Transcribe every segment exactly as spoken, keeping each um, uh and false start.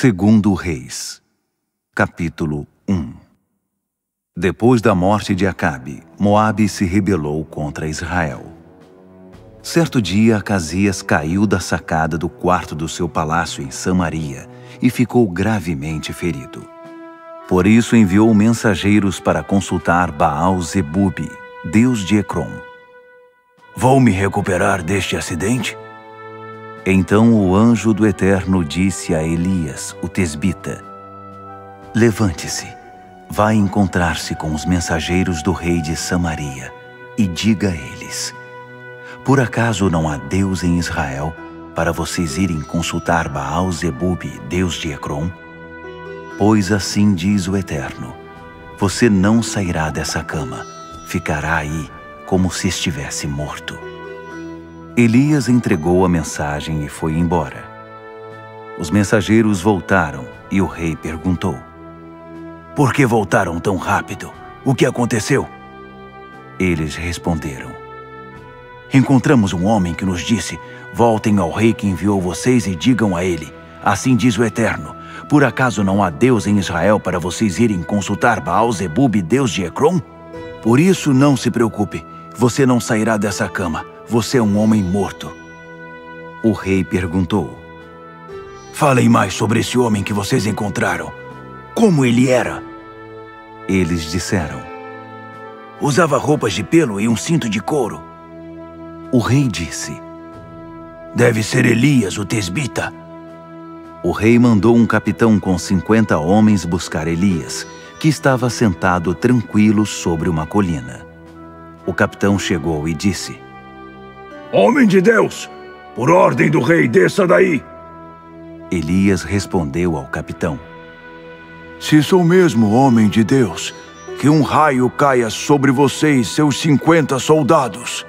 Segundo Reis, capítulo um. Depois da morte de Acabe, Moabe se rebelou contra Israel. Certo dia, Acasias caiu da sacada do quarto do seu palácio em Samaria e ficou gravemente ferido. Por isso enviou mensageiros para consultar Baal-Zebubi, deus de Ecrom. Vou me recuperar deste acidente? Então o anjo do Eterno disse a Elias, o tesbita: Levante-se, vá encontrar-se com os mensageiros do rei de Samaria e diga a eles: Por acaso não há Deus em Israel para vocês irem consultar Baal-Zebubi, deus de Ecrom? Pois assim diz o Eterno: você não sairá dessa cama, ficará aí como se estivesse morto. Elias entregou a mensagem e foi embora. Os mensageiros voltaram e o rei perguntou: Por que voltaram tão rápido? O que aconteceu? Eles responderam: Encontramos um homem que nos disse: Voltem ao rei que enviou vocês e digam a ele: Assim diz o Eterno: Por acaso não há Deus em Israel para vocês irem consultar Baal-Zebubi, deus de Ecrom? Por isso não se preocupe, você não sairá dessa cama. Você é um homem morto. O rei perguntou: Falem mais sobre esse homem que vocês encontraram. Como ele era? Eles disseram: Usava roupas de pelo e um cinto de couro. O rei disse: Deve ser Elias, o tesbita. O rei mandou um capitão com cinquenta homens buscar Elias, que estava sentado tranquilo sobre uma colina. O capitão chegou e disse: Homem de Deus, por ordem do rei, desça daí. Elias respondeu ao capitão: Se sou mesmo homem de Deus, que um raio caia sobre você e seus cinquenta soldados.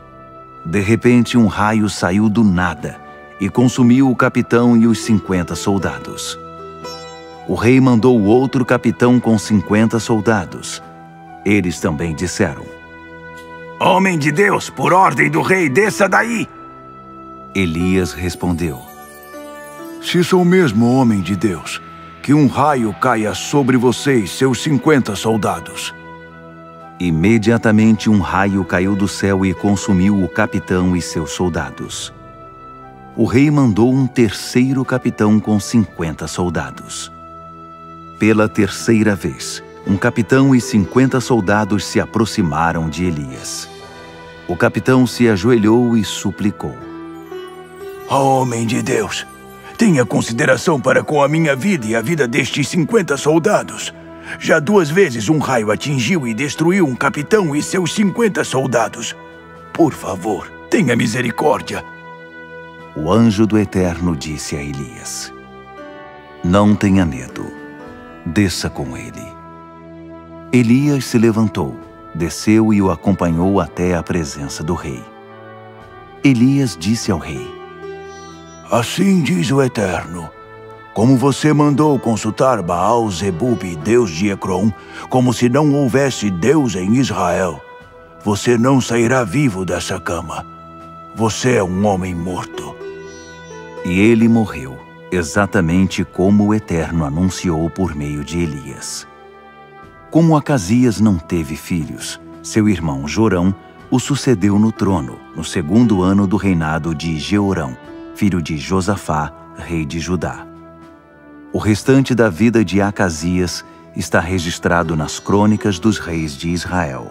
De repente, um raio saiu do nada e consumiu o capitão e os cinquenta soldados. O rei mandou outro capitão com cinquenta soldados. Eles também disseram: Homem de Deus, por ordem do rei, desça daí. Elias respondeu: Se sou mesmo homem de Deus, que um raio caia sobre você e seus cinquenta soldados. Imediatamente um raio caiu do céu e consumiu o capitão e seus soldados. O rei mandou um terceiro capitão com cinquenta soldados. Pela terceira vez, um capitão e cinquenta soldados se aproximaram de Elias. O capitão se ajoelhou e suplicou: Homem de Deus, tenha consideração para com a minha vida e a vida destes cinquenta soldados. Já duas vezes um raio atingiu e destruiu um capitão e seus cinquenta soldados. Por favor, tenha misericórdia. O anjo do Eterno disse a Elias: Não tenha medo, desça com ele. Elias se levantou, desceu e o acompanhou até a presença do rei. Elias disse ao rei: Assim diz o Eterno: Como você mandou consultar Baal-Zebubi, deus de Ecrom, como se não houvesse Deus em Israel, você não sairá vivo dessa cama. Você é um homem morto. E ele morreu, exatamente como o Eterno anunciou por meio de Elias. Como Acasias não teve filhos, seu irmão Jorão o sucedeu no trono, no segundo ano do reinado de Jeorão, filho de Josafá, rei de Judá. O restante da vida de Acasias está registrado nas crônicas dos reis de Israel.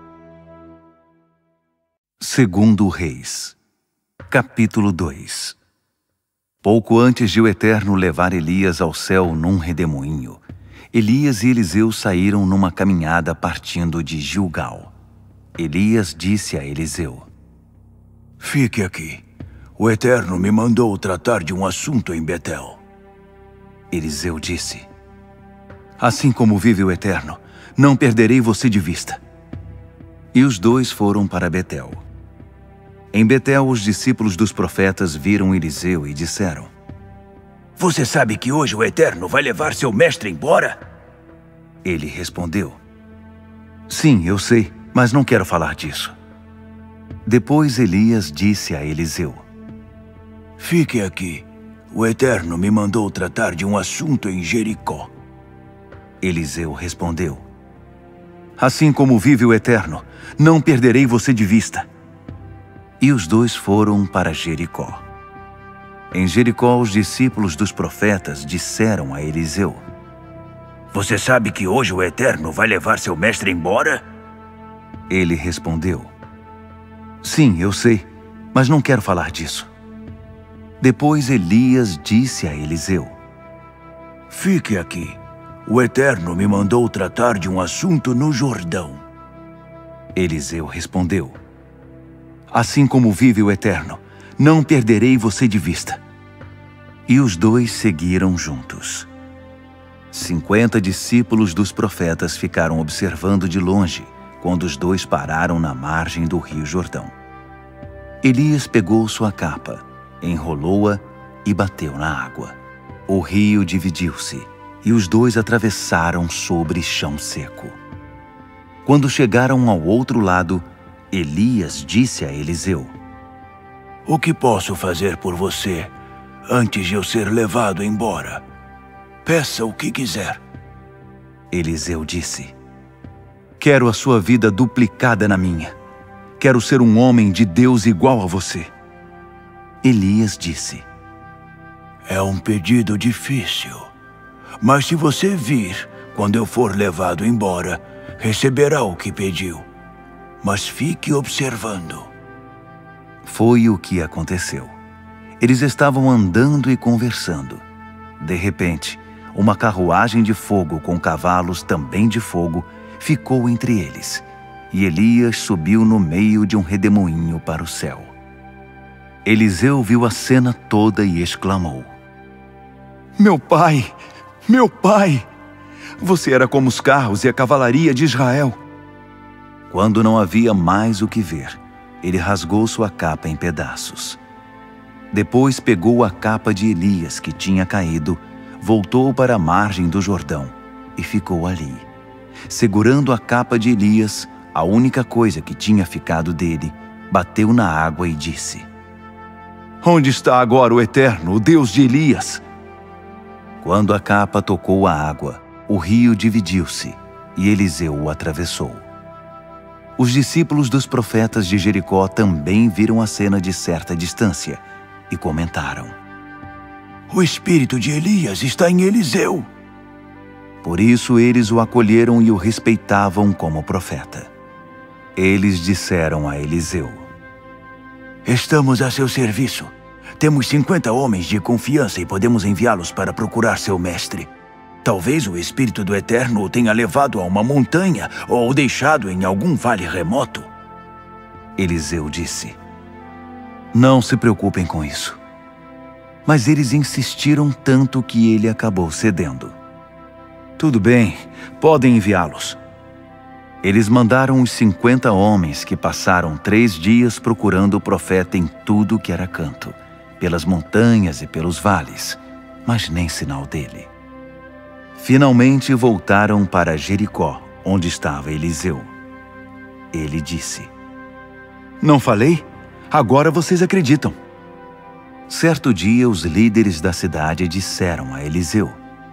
Segundo Reis, capítulo dois. Pouco antes de o Eterno levar Elias ao céu num redemoinho, Elias e Eliseu saíram numa caminhada partindo de Gilgal. Elias disse a Eliseu: Fique aqui. O Eterno me mandou tratar de um assunto em Betel. Eliseu disse: Assim como vive o Eterno, não perderei você de vista. E os dois foram para Betel. Em Betel, os discípulos dos profetas viram Eliseu e disseram: Você sabe que hoje o Eterno vai levar seu mestre embora? Ele respondeu: Sim, eu sei, mas não quero falar disso. Depois Elias disse a Eliseu: Fique aqui. o Eterno me mandou tratar de um assunto em Jericó. Eliseu respondeu: Assim como vive o Eterno, não perderei você de vista. E os dois foram para Jericó. Em Jericó, os discípulos dos profetas disseram a Eliseu: Você sabe que hoje o Eterno vai levar seu mestre embora? Ele respondeu: Sim, eu sei, mas não quero falar disso. Depois Elias disse a Eliseu: Fique aqui. O Eterno me mandou tratar de um assunto no Jordão. Eliseu respondeu: Assim como vive o Eterno, não perderei você de vista. E os dois seguiram juntos. Cinquenta discípulos dos profetas ficaram observando de longe quando os dois pararam na margem do rio Jordão. Elias pegou sua capa, enrolou-a e bateu na água. O rio dividiu-se e os dois atravessaram sobre chão seco. Quando chegaram ao outro lado, Elias disse a Eliseu: O que posso fazer por você antes de eu ser levado embora? Peça o que quiser. Eliseu disse: Quero a sua vida duplicada na minha. Quero ser um homem de Deus igual a você. Elias disse: É um pedido difícil, mas se você vir quando eu for levado embora, receberá o que pediu. Mas fique observando. Foi o que aconteceu. Eles estavam andando e conversando. De repente, uma carruagem de fogo com cavalos também de fogo ficou entre eles, e Elias subiu no meio de um redemoinho para o céu. Eliseu viu a cena toda e exclamou: Meu pai! Meu pai! Você era como os carros e a cavalaria de Israel. Quando não havia mais o que ver, ele rasgou sua capa em pedaços. Depois pegou a capa de Elias que tinha caído, voltou para a margem do Jordão e ficou ali. Segurando a capa de Elias, a única coisa que tinha ficado dele, bateu na água e disse: Onde está agora o Eterno, o Deus de Elias? Quando a capa tocou a água, o rio dividiu-se e Eliseu o atravessou. Os discípulos dos profetas de Jericó também viram a cena de certa distância e comentaram: O espírito de Elias está em Eliseu. Por isso eles o acolheram e o respeitavam como profeta. Eles disseram a Eliseu: Estamos a seu serviço. Temos cinquenta homens de confiança e podemos enviá-los para procurar seu mestre. Talvez o Espírito do Eterno o tenha levado a uma montanha ou o deixado em algum vale remoto. Eliseu disse: Não se preocupem com isso. Mas eles insistiram tanto que ele acabou cedendo. Tudo bem, podem enviá-los. Eles mandaram os cinquenta homens que passaram três dias procurando o profeta em tudo que era canto, pelas montanhas e pelos vales, mas nem sinal dele. Finalmente voltaram para Jericó, onde estava Eliseu. Ele disse: Não falei? Agora vocês acreditam. Certo dia, os líderes da cidade disseram a Eliseu: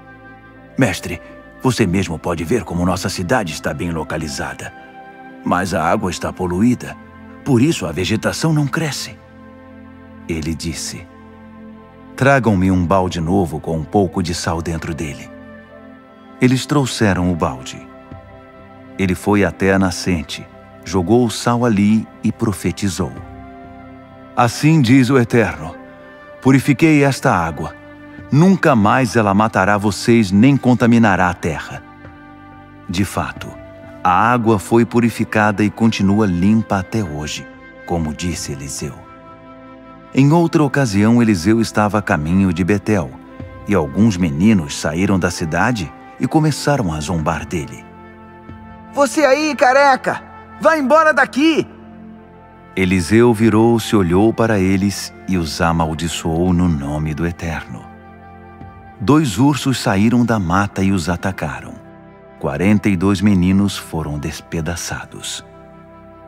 Mestre, você mesmo pode ver como nossa cidade está bem localizada. Mas a água está poluída, por isso a vegetação não cresce. Ele disse: Tragam-me um balde novo com um pouco de sal dentro dele. Eles trouxeram o balde. Ele foi até a nascente, jogou o sal ali e profetizou: Assim diz o Eterno: Purifiquei esta água. Nunca mais ela matará vocês nem contaminará a terra. De fato, a água foi purificada e continua limpa até hoje, como disse Eliseu. Em outra ocasião, Eliseu estava a caminho de Betel, e alguns meninos saíram da cidade e começaram a zombar dele. Você aí, careca! Vai embora daqui! Eliseu virou-se, olhou para eles e os amaldiçoou no nome do Eterno. Dois ursos saíram da mata e os atacaram. Quarenta e dois meninos foram despedaçados.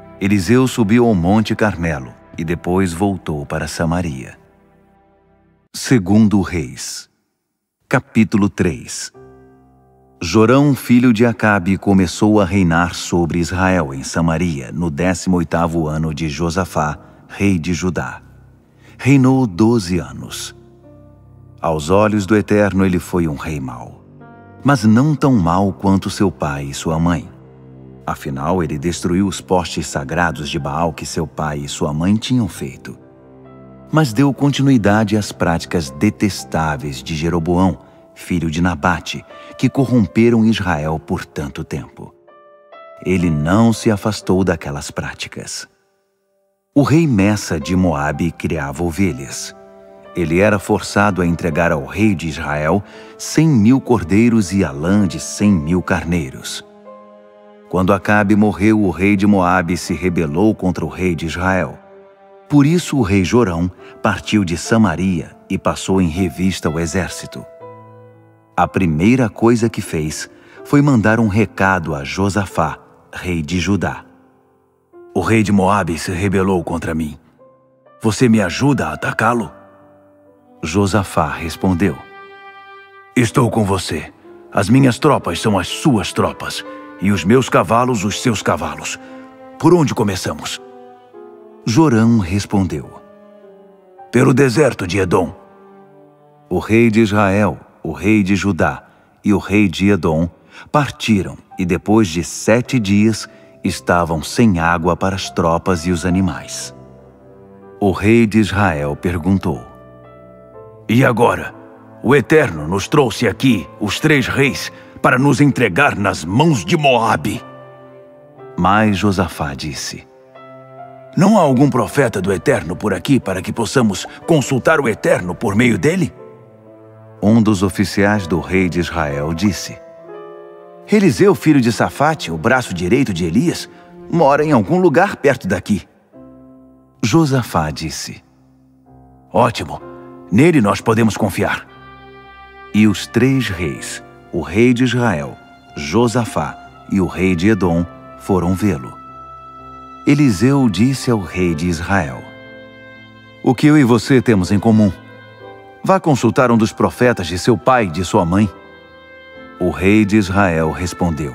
Eliseu subiu ao Monte Carmelo e depois voltou para Samaria. Segundo Reis, capítulo três. Jorão, filho de Acabe, começou a reinar sobre Israel em Samaria no décimo oitavo ano de Josafá, rei de Judá. Reinou doze anos. Aos olhos do Eterno ele foi um rei mau, mas não tão mau quanto seu pai e sua mãe. Afinal, ele destruiu os postes sagrados de Baal que seu pai e sua mãe tinham feito. Mas deu continuidade às práticas detestáveis de Jeroboão, filho de Nabate, que corromperam Israel por tanto tempo. Ele não se afastou daquelas práticas. O rei Messa de Moabe criava ovelhas. Ele era forçado a entregar ao rei de Israel cem mil cordeiros e a lã de cem mil carneiros. Quando Acabe morreu, o rei de Moabe se rebelou contra o rei de Israel. Por isso o rei Jorão partiu de Samaria e passou em revista o exército. A primeira coisa que fez foi mandar um recado a Josafá, rei de Judá. O rei de Moabe se rebelou contra mim. Você me ajuda a atacá-lo? Josafá respondeu: Estou com você. As minhas tropas são as suas tropas, e os meus cavalos os seus cavalos. Por onde começamos? Jorão respondeu: Pelo deserto de Edom. O rei de Israel, o rei de Judá e o rei de Edom partiram e depois de sete dias estavam sem água para as tropas e os animais. O rei de Israel perguntou: E agora? O Eterno nos trouxe aqui, os três reis, para nos entregar nas mãos de Moabe. Mas Josafá disse: Não há algum profeta do Eterno por aqui para que possamos consultar o Eterno por meio dele? Um dos oficiais do rei de Israel disse: Eliseu, filho de Safate, o braço direito de Elias, mora em algum lugar perto daqui. Josafá disse: Ótimo, nele nós podemos confiar. E os três reis, o rei de Israel, Josafá e o rei de Edom, foram vê-lo. Eliseu disse ao rei de Israel: O que eu e você temos em comum? Vá consultar um dos profetas de seu pai e de sua mãe. O rei de Israel respondeu: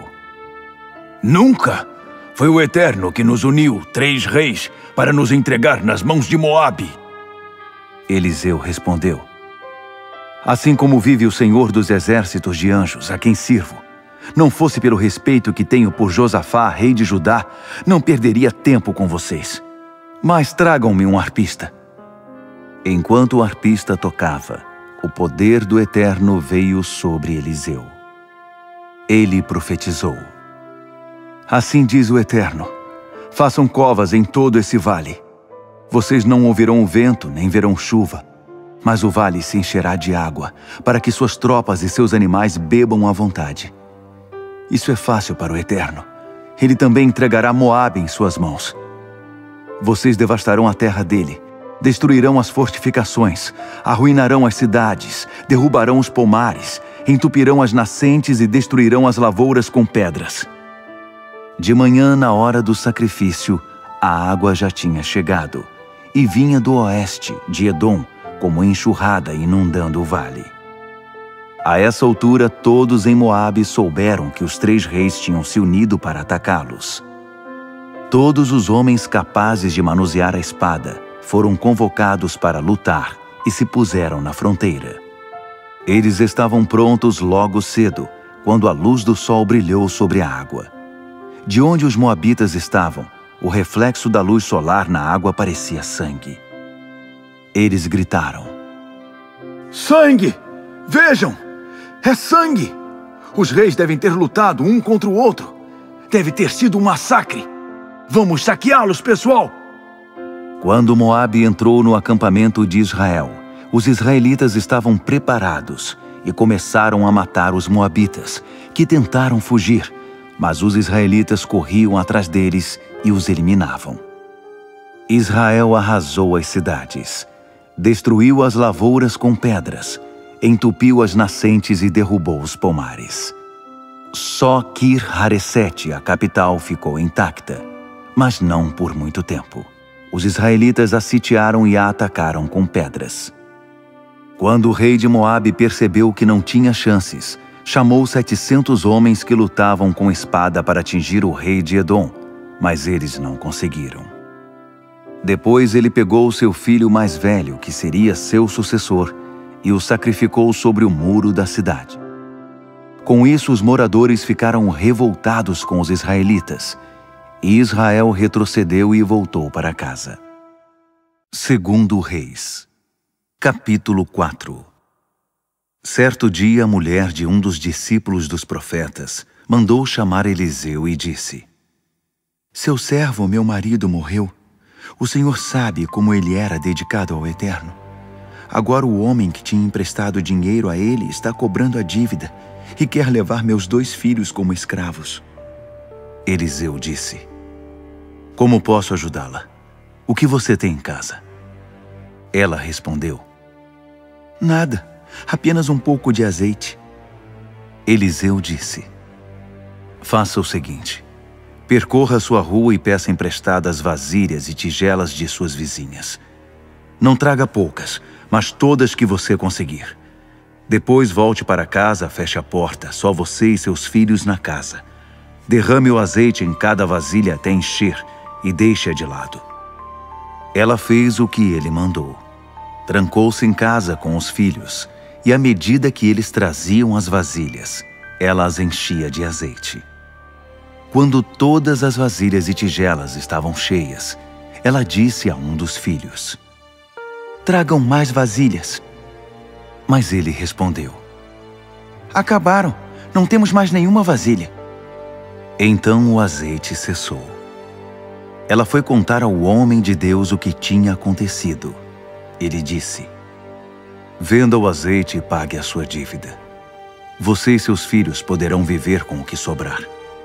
Nunca! Foi o Eterno que nos uniu, três reis, para nos entregar nas mãos de Moabe. Eliseu respondeu: Assim como vive o Senhor dos exércitos de anjos, a quem sirvo, não fosse pelo respeito que tenho por Josafá, rei de Judá, não perderia tempo com vocês. Mas tragam-me um arpista. Enquanto o arpista tocava, o poder do Eterno veio sobre Eliseu. Ele profetizou: Assim diz o Eterno: Façam covas em todo esse vale. Vocês não ouvirão o vento, nem verão chuva, mas o vale se encherá de água, para que suas tropas e seus animais bebam à vontade. Isso é fácil para o Eterno. Ele também entregará Moabe em suas mãos. Vocês devastarão a terra dele, destruirão as fortificações, arruinarão as cidades, derrubarão os pomares, entupirão as nascentes e destruirão as lavouras com pedras. De manhã, na hora do sacrifício, a água já tinha chegado, e vinha do oeste, de Edom, como enxurrada inundando o vale. A essa altura, todos em Moabe souberam que os três reis tinham se unido para atacá-los. Todos os homens capazes de manusear a espada foram convocados para lutar e se puseram na fronteira. Eles estavam prontos logo cedo, quando a luz do sol brilhou sobre a água. De onde os moabitas estavam, o reflexo da luz solar na água parecia sangue. Eles gritaram: Sangue! Vejam! É sangue! Os reis devem ter lutado um contra o outro. Deve ter sido um massacre. Vamos saqueá-los, pessoal! Quando Moabe entrou no acampamento de Israel, os israelitas estavam preparados e começaram a matar os moabitas, que tentaram fugir, mas os israelitas corriam atrás deles e os eliminavam. Israel arrasou as cidades, destruiu as lavouras com pedras, entupiu as nascentes e derrubou os pomares. Só Kir-Haresete, a capital, ficou intacta, mas não por muito tempo. Os israelitas a sitiaram e a atacaram com pedras. Quando o rei de Moabe percebeu que não tinha chances, chamou setecentos homens que lutavam com espada para atingir o rei de Edom, mas eles não conseguiram. Depois ele pegou seu filho mais velho, que seria seu sucessor, e o sacrificou sobre o muro da cidade. Com isso, os moradores ficaram revoltados com os israelitas, e Israel retrocedeu e voltou para casa. Segundo Reis, capítulo quatro. Certo dia, a mulher de um dos discípulos dos profetas mandou chamar Eliseu e disse: Seu servo, meu marido, morreu. O Senhor sabe como ele era dedicado ao Eterno. Agora o homem que tinha emprestado dinheiro a ele está cobrando a dívida e quer levar meus dois filhos como escravos. Eliseu disse: Como posso ajudá-la? O que você tem em casa? Ela respondeu: Nada, apenas um pouco de azeite. Eliseu disse: Faça o seguinte: percorra sua rua e peça emprestadas vasilhas e tigelas de suas vizinhas. Não traga poucas, mas todas que você conseguir. Depois volte para casa, feche a porta, só você e seus filhos na casa. Derrame o azeite em cada vasilha até encher e deixe-a de lado. Ela fez o que ele mandou. Trancou-se em casa com os filhos, e à medida que eles traziam as vasilhas, ela as enchia de azeite. Quando todas as vasilhas e tigelas estavam cheias, ela disse a um dos filhos: Tragam mais vasilhas. Mas ele respondeu: Acabaram, não temos mais nenhuma vasilha. Então o azeite cessou. Ela foi contar ao homem de Deus o que tinha acontecido. Ele disse: Venda o azeite e pague a sua dívida. Você e seus filhos poderão viver com o que sobrar.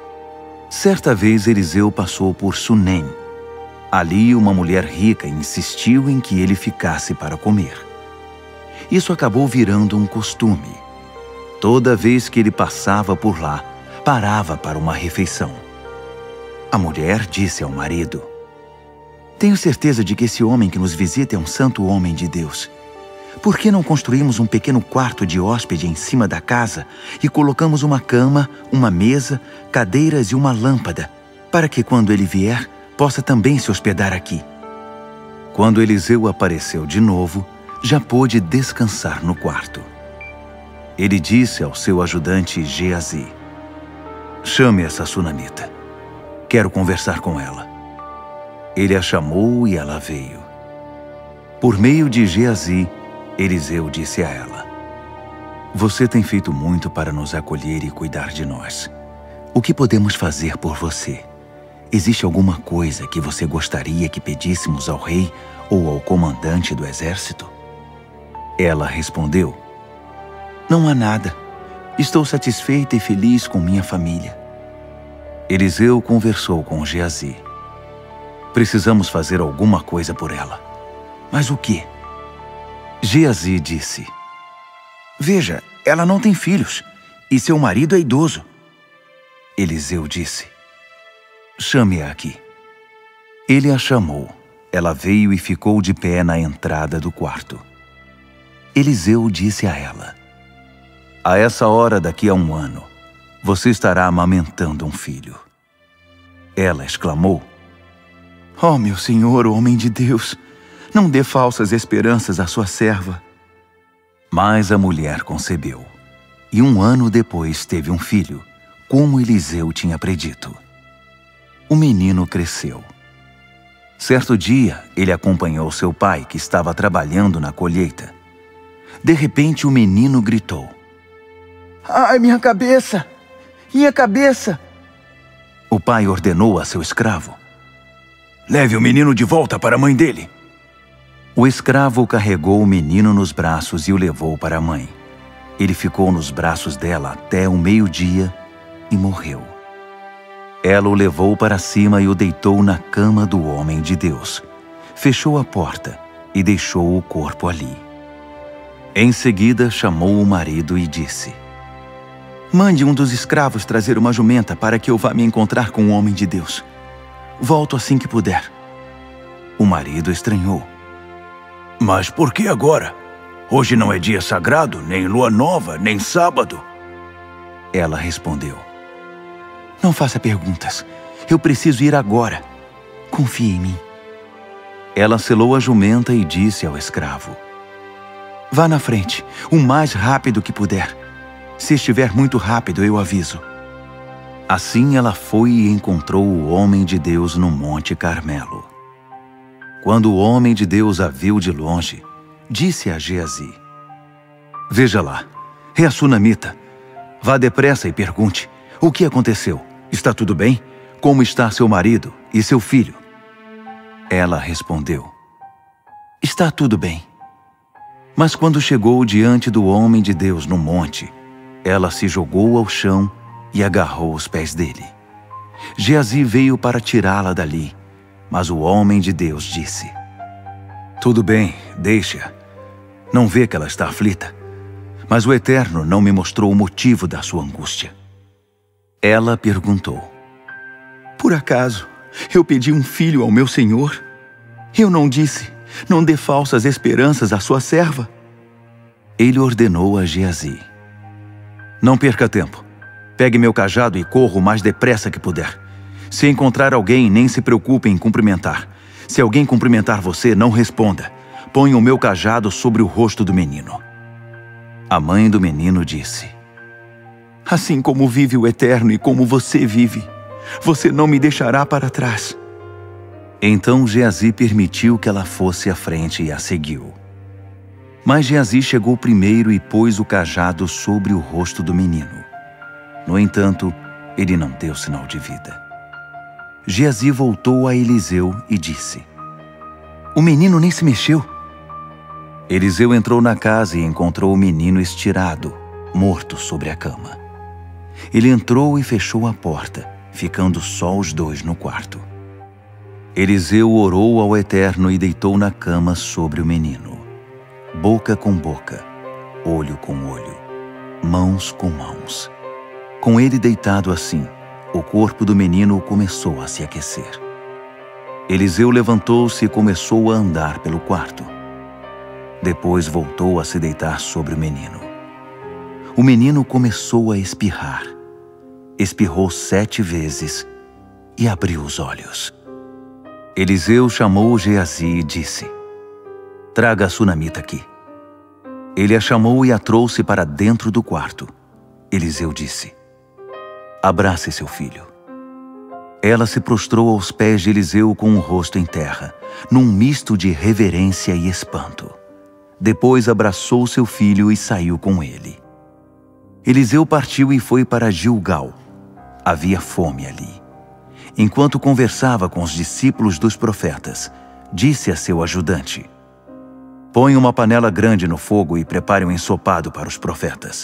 Certa vez Eliseu passou por Sunem. Ali uma mulher rica insistiu em que ele ficasse para comer. Isso acabou virando um costume. Toda vez que ele passava por lá, parava para uma refeição. A mulher disse ao marido: Tenho certeza de que esse homem que nos visita é um santo homem de Deus. Por que não construímos um pequeno quarto de hóspede em cima da casa e colocamos uma cama, uma mesa, cadeiras e uma lâmpada, para que quando ele vier, possa também se hospedar aqui? Quando Eliseu apareceu de novo, já pôde descansar no quarto. Ele disse ao seu ajudante Geazi: Chame essa sunamita. Quero conversar com ela. Ele a chamou e ela veio. Por meio de Geazi, Eliseu disse a ela: Você tem feito muito para nos acolher e cuidar de nós. O que podemos fazer por você? Existe alguma coisa que você gostaria que pedíssemos ao rei ou ao comandante do exército? Ela respondeu: Não há nada. Estou satisfeita e feliz com minha família. Eliseu conversou com Geazi. Precisamos fazer alguma coisa por ela. Mas o quê? Geazi disse: Veja, ela não tem filhos, e seu marido é idoso. Eliseu disse: Chame-a aqui. Ele a chamou. Ela veio e ficou de pé na entrada do quarto. Eliseu disse a ela: A essa hora daqui a um ano, você estará amamentando um filho. Ela exclamou: Oh, meu senhor, homem de Deus, não dê falsas esperanças à sua serva. Mas a mulher concebeu, e um ano depois teve um filho, como Eliseu tinha predito. O menino cresceu. Certo dia, ele acompanhou seu pai, que estava trabalhando na colheita. De repente, o menino gritou: Ai, minha cabeça! Minha cabeça! O pai ordenou a seu escravo: Leve o menino de volta para a mãe dele. O escravo carregou o menino nos braços e o levou para a mãe. Ele ficou nos braços dela até o meio-dia e morreu. Ela o levou para cima e o deitou na cama do homem de Deus. Fechou a porta e deixou o corpo ali. Em seguida, chamou o marido e disse: Mande um dos escravos trazer uma jumenta para que eu vá me encontrar com o homem de Deus. Volto assim que puder. O marido estranhou. Mas por que agora? Hoje não é dia sagrado, nem lua nova, nem sábado. Ela respondeu: Não faça perguntas. Eu preciso ir agora. Confie em mim. Ela selou a jumenta e disse ao escravo: Vá na frente, o mais rápido que puder. Se estiver muito rápido, eu aviso. Assim ela foi e encontrou o homem de Deus no Monte Carmelo. Quando o homem de Deus a viu de longe, disse a Geazi: Veja lá, é a sunamita. Vá depressa e pergunte: O que aconteceu? Está tudo bem? Como está seu marido e seu filho? Ela respondeu: Está tudo bem. Mas quando chegou diante do homem de Deus no monte, ela se jogou ao chão e agarrou os pés dele. Geazi veio para tirá-la dali, mas o homem de Deus disse: Tudo bem, deixe-a. Não vê que ela está aflita? Mas o Eterno não me mostrou o motivo da sua angústia. Ela perguntou: Por acaso eu pedi um filho ao meu senhor? Eu não disse: Não dê falsas esperanças à sua serva? Ele ordenou a Geazi: Não perca tempo. Pegue meu cajado e corra o mais depressa que puder. Se encontrar alguém, nem se preocupe em cumprimentar. Se alguém cumprimentar você, não responda. Ponha o meu cajado sobre o rosto do menino. A mãe do menino disse: Assim como vive o Eterno e como você vive, você não me deixará para trás. Então Geazi permitiu que ela fosse à frente e a seguiu. Mas Geazi chegou primeiro e pôs o cajado sobre o rosto do menino. No entanto, ele não deu sinal de vida. Geazi voltou a Eliseu e disse: O menino nem se mexeu. Eliseu entrou na casa e encontrou o menino estirado, morto sobre a cama. Ele entrou e fechou a porta, ficando só os dois no quarto. Eliseu orou ao Eterno e deitou na cama sobre o menino, boca com boca, olho com olho, mãos com mãos. Com ele deitado assim, o corpo do menino começou a se aquecer. Eliseu levantou-se e começou a andar pelo quarto. Depois voltou a se deitar sobre o menino. O menino começou a espirrar. Espirrou sete vezes e abriu os olhos. Eliseu chamou Geazi e disse: Traga a sunamita aqui. Ele a chamou e a trouxe para dentro do quarto. Eliseu disse: Abrace seu filho. Ela se prostrou aos pés de Eliseu com o rosto em terra, num misto de reverência e espanto. Depois abraçou seu filho e saiu com ele. Eliseu partiu e foi para Gilgal. Havia fome ali. Enquanto conversava com os discípulos dos profetas, disse a seu ajudante: Põe uma panela grande no fogo e prepare um ensopado para os profetas.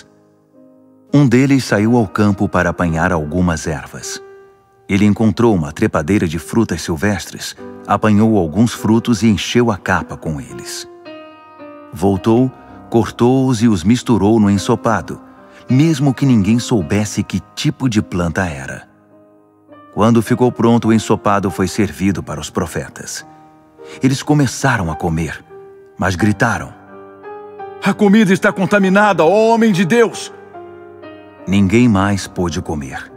Um deles saiu ao campo para apanhar algumas ervas. Ele encontrou uma trepadeira de frutas silvestres, apanhou alguns frutos e encheu a capa com eles. Voltou, cortou-os e os misturou no ensopado, mesmo que ninguém soubesse que tipo de planta era. Quando ficou pronto, o ensopado foi servido para os profetas. Eles começaram a comer, mas gritaram: A comida está contaminada, ó homem de Deus! Ninguém mais pôde comer.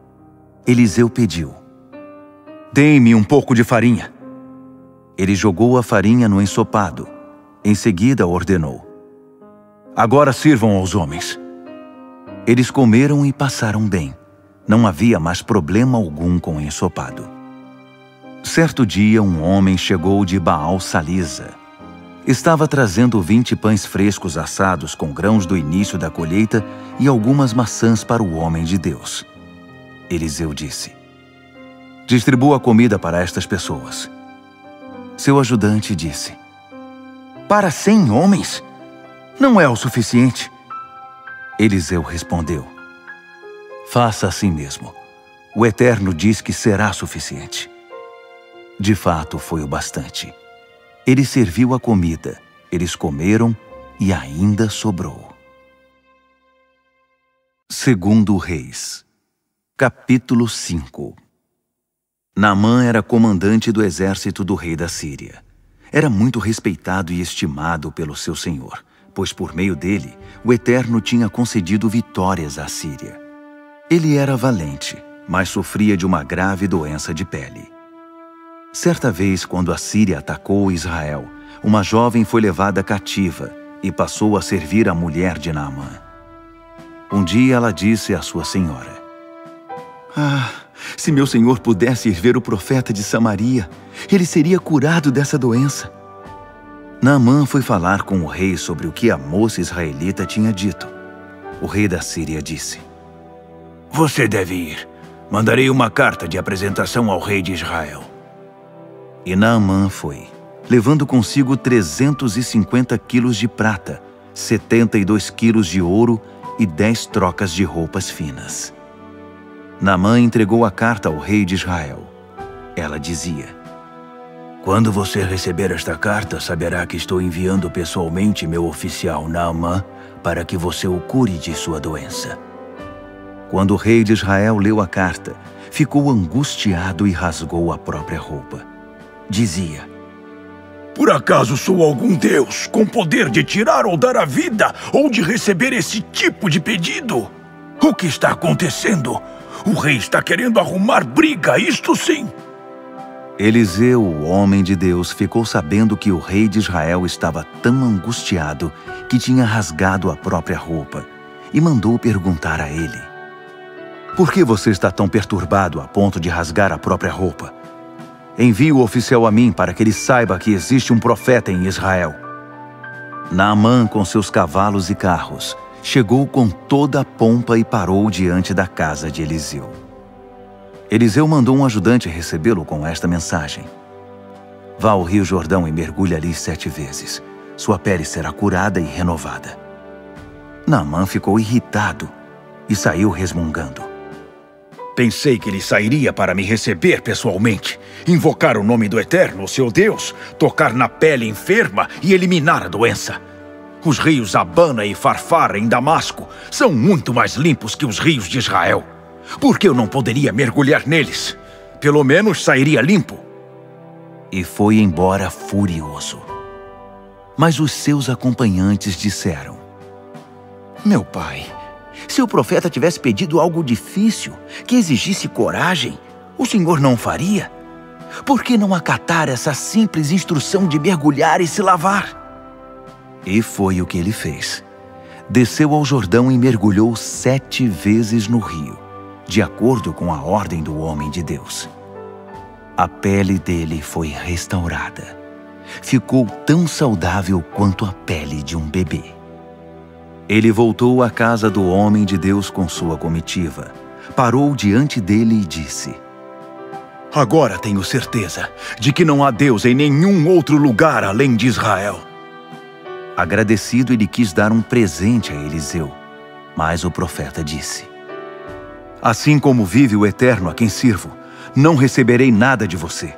Eliseu pediu: Dê-me um pouco de farinha. Ele jogou a farinha no ensopado. Em seguida ordenou: Agora sirvam aos homens. Eles comeram e passaram bem. Não havia mais problema algum com o ensopado. Certo dia, um homem chegou de Baal-Salisa. Estava trazendo vinte pães frescos assados com grãos do início da colheita e algumas maçãs para o homem de Deus. Eliseu disse: Distribua a comida para estas pessoas. Seu ajudante disse: Para cem homens? Não é o suficiente. Eliseu respondeu: Faça assim mesmo. O Eterno diz que será suficiente. De fato, foi o bastante. Ele serviu a comida, eles comeram e ainda sobrou. Segundo Reis, capítulo cinco. Naamã era comandante do exército do rei da Síria. Era muito respeitado e estimado pelo seu senhor, pois por meio dele, o Eterno tinha concedido vitórias à Síria. Ele era valente, mas sofria de uma grave doença de pele. Certa vez, quando a Síria atacou Israel, uma jovem foi levada cativa e passou a servir a mulher de Naamã. Um dia ela disse à sua senhora: Ah, se meu senhor pudesse ir ver o profeta de Samaria, ele seria curado dessa doença. Naamã foi falar com o rei sobre o que a moça israelita tinha dito. O rei da Síria disse: Você deve ir. Mandarei uma carta de apresentação ao rei de Israel. E Naamã foi, levando consigo trezentos e cinquenta quilos de prata, setenta e dois quilos de ouro e dez trocas de roupas finas. Naamã entregou a carta ao rei de Israel. Ela dizia: Quando você receber esta carta, saberá que estou enviando pessoalmente meu oficial Naamã para que você o cure de sua doença. Quando o rei de Israel leu a carta, ficou angustiado e rasgou a própria roupa. Dizia: Por acaso sou algum deus com poder de tirar ou dar a vida, ou de receber esse tipo de pedido? O que está acontecendo? O rei está querendo arrumar briga, isto sim! Eliseu, o homem de Deus, ficou sabendo que o rei de Israel estava tão angustiado que tinha rasgado a própria roupa e mandou perguntar a ele: Por que você está tão perturbado a ponto de rasgar a própria roupa? Envie o oficial a mim para que ele saiba que existe um profeta em Israel. Naamã, com seus cavalos e carros, chegou com toda a pompa e parou diante da casa de Eliseu. Eliseu mandou um ajudante recebê-lo com esta mensagem: Vá ao rio Jordão e mergulhe ali sete vezes. Sua pele será curada e renovada. Naamã ficou irritado e saiu resmungando. Pensei que ele sairia para me receber pessoalmente, invocar o nome do Eterno, seu Deus, tocar na pele enferma e eliminar a doença. Os rios Abana e Farfar em Damasco são muito mais limpos que os rios de Israel. Por que eu não poderia mergulhar neles? Pelo menos sairia limpo. E foi embora furioso. Mas os seus acompanhantes disseram: Meu pai, se o profeta tivesse pedido algo difícil, que exigisse coragem, o senhor não faria? Por que não acatar essa simples instrução de mergulhar e se lavar? E foi o que ele fez. Desceu ao Jordão e mergulhou sete vezes no rio, de acordo com a ordem do homem de Deus. A pele dele foi restaurada. Ficou tão saudável quanto a pele de um bebê. Ele voltou à casa do homem de Deus com sua comitiva, parou diante dele e disse: Agora tenho certeza de que não há Deus em nenhum outro lugar além de Israel. Agradecido, ele quis dar um presente a Eliseu, mas o profeta disse: Assim como vive o Eterno a quem sirvo, não receberei nada de você.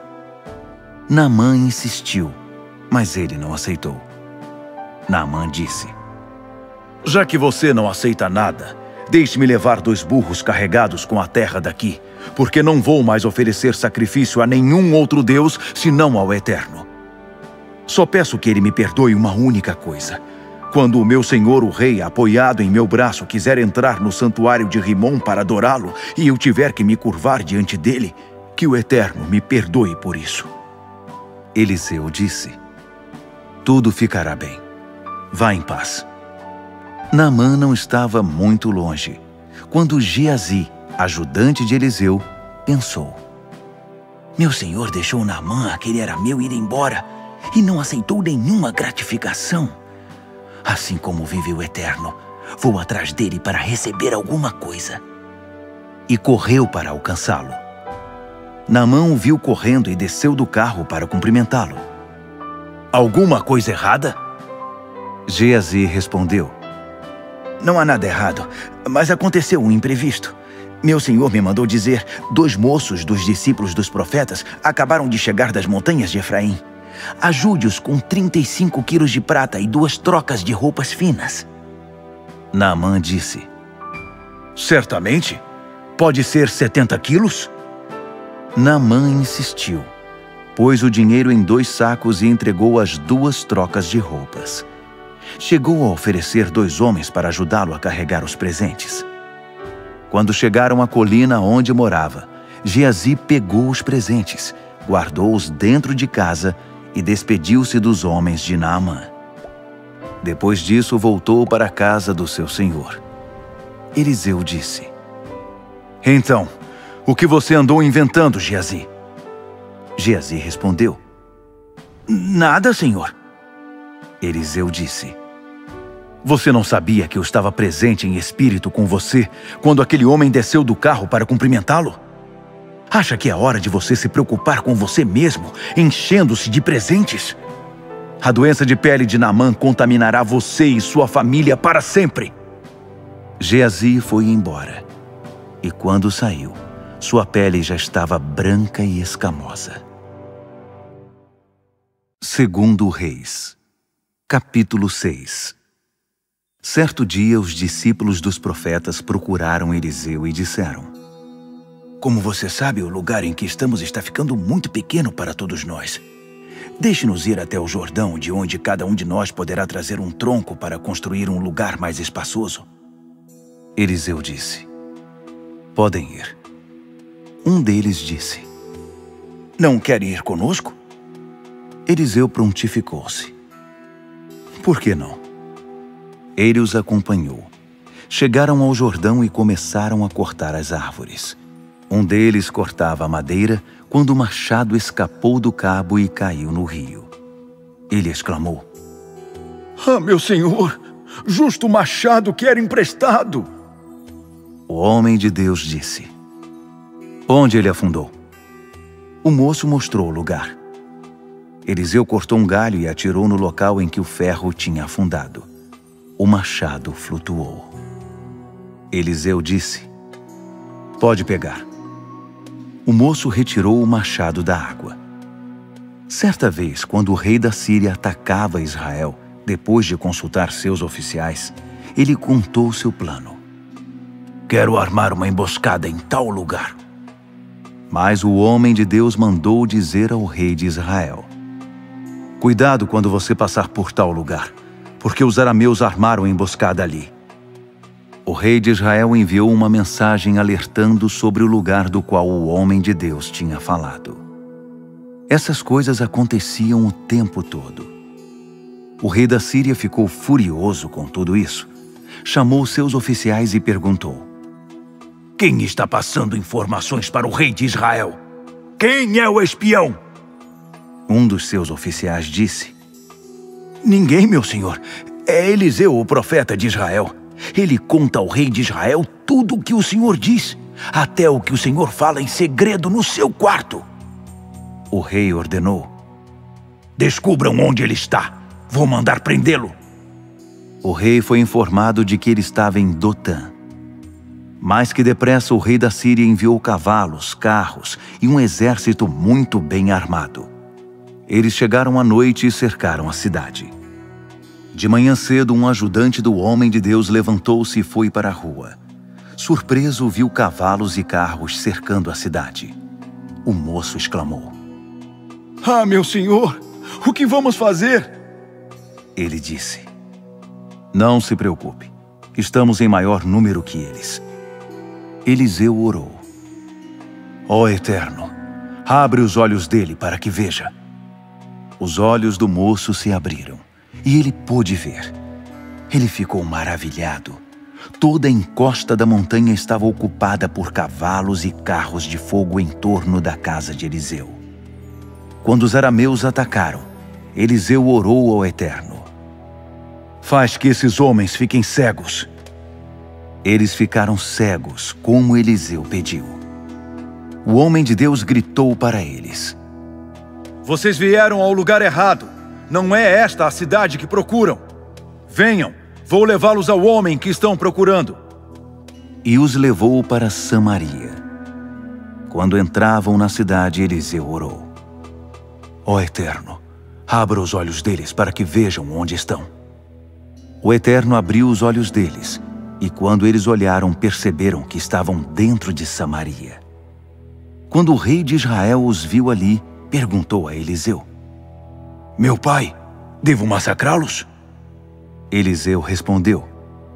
Naamã insistiu, mas ele não aceitou. Naamã disse: Já que você não aceita nada, deixe-me levar dois burros carregados com a terra daqui, porque não vou mais oferecer sacrifício a nenhum outro Deus senão ao Eterno. Só peço que ele me perdoe uma única coisa. Quando o meu senhor, o rei, apoiado em meu braço, quiser entrar no santuário de Rimom para adorá-lo e eu tiver que me curvar diante dele, que o Eterno me perdoe por isso. Eliseu disse: Tudo ficará bem. Vá em paz. Naamã não estava muito longe, quando Geazi, ajudante de Eliseu, pensou: Meu senhor deixou Naamã, aquele era meu, ir embora, e não aceitou nenhuma gratificação. Assim como vive o Eterno, vou atrás dele para receber alguma coisa. E correu para alcançá-lo. Naamã o viu correndo e desceu do carro para cumprimentá-lo. Alguma coisa errada? Geazi respondeu: Não há nada errado, mas aconteceu um imprevisto. Meu senhor me mandou dizer, dois moços dos discípulos dos profetas acabaram de chegar das montanhas de Efraim. Ajude-os com trinta e cinco quilos de prata e duas trocas de roupas finas. Naamã disse: Certamente. Pode ser setenta quilos? Naamã insistiu, pôs o dinheiro em dois sacos e entregou as duas trocas de roupas. chegou a oferecer dois homens para ajudá-lo a carregar os presentes. Quando chegaram à colina onde morava, Geazi pegou os presentes, guardou-os dentro de casa e despediu-se dos homens de Naamã. Depois disso, voltou para a casa do seu senhor. Eliseu disse: Então, o que você andou inventando, Geazi? Geazi respondeu: Nada, senhor. Eliseu disse: Você não sabia que eu estava presente em espírito com você quando aquele homem desceu do carro para cumprimentá-lo? Acha que é hora de você se preocupar com você mesmo, enchendo-se de presentes? A doença de pele de Naamã contaminará você e sua família para sempre. Geazi foi embora, e quando saiu, sua pele já estava branca e escamosa. Segundo Reis, capítulo seis. Certo dia, os discípulos dos profetas procuraram Eliseu e disseram: Como você sabe, o lugar em que estamos está ficando muito pequeno para todos nós. Deixe-nos ir até o Jordão, de onde cada um de nós poderá trazer um tronco para construir um lugar mais espaçoso. Eliseu disse: Podem ir. Um deles disse: Não quer ir conosco? Eliseu prontificou-se: Por que não? Ele os acompanhou. Chegaram ao Jordão e começaram a cortar as árvores. Um deles cortava a madeira quando o machado escapou do cabo e caiu no rio. Ele exclamou: Ah, meu senhor, justo machado que era emprestado. O homem de Deus disse: Onde ele afundou? O moço mostrou o lugar. Eliseu cortou um galho e atirou no local em que o ferro tinha afundado. O machado flutuou. Eliseu disse: Pode pegar. O moço retirou o machado da água. Certa vez, quando o rei da Síria atacava Israel, depois de consultar seus oficiais, ele contou seu plano. Quero armar uma emboscada em tal lugar. Mas o homem de Deus mandou dizer ao rei de Israel: Cuidado quando você passar por tal lugar, porque os arameus armaram emboscada ali. O rei de Israel enviou uma mensagem alertando sobre o lugar do qual o homem de Deus tinha falado. Essas coisas aconteciam o tempo todo. O rei da Síria ficou furioso com tudo isso. Chamou seus oficiais e perguntou: Quem está passando informações para o rei de Israel? Quem é o espião? Um dos seus oficiais disse: Ninguém, meu senhor. É Eliseu, o profeta de Israel. Ele conta ao rei de Israel tudo o que o senhor diz, até o que o senhor fala em segredo no seu quarto. O rei ordenou: Descubram onde ele está. Vou mandar prendê-lo. O rei foi informado de que ele estava em Dotã. Mais que depressa, o rei da Síria enviou cavalos, carros e um exército muito bem armado. Eles chegaram à noite e cercaram a cidade. De manhã cedo, um ajudante do homem de Deus levantou-se e foi para a rua. Surpreso, viu cavalos e carros cercando a cidade. O moço exclamou: Ah, meu senhor, o que vamos fazer? Ele disse: Não se preocupe, estamos em maior número que eles. Eliseu orou: Ó Eterno, abre os olhos dele para que veja. Os olhos do moço se abriram e ele pôde ver. Ele ficou maravilhado. Toda a encosta da montanha estava ocupada por cavalos e carros de fogo em torno da casa de Eliseu. Quando os arameus atacaram, Eliseu orou ao Eterno: Faz que esses homens fiquem cegos. Eles ficaram cegos, como Eliseu pediu. O homem de Deus gritou para eles: Vocês vieram ao lugar errado. Não é esta a cidade que procuram. Venham, vou levá-los ao homem que estão procurando. E os levou para Samaria. Quando entravam na cidade, Eliseu orou: Ó Eterno, abra os olhos deles para que vejam onde estão. O Eterno abriu os olhos deles, e quando eles olharam, perceberam que estavam dentro de Samaria. Quando o rei de Israel os viu ali, perguntou a Eliseu: Meu pai, devo massacrá-los? Eliseu respondeu: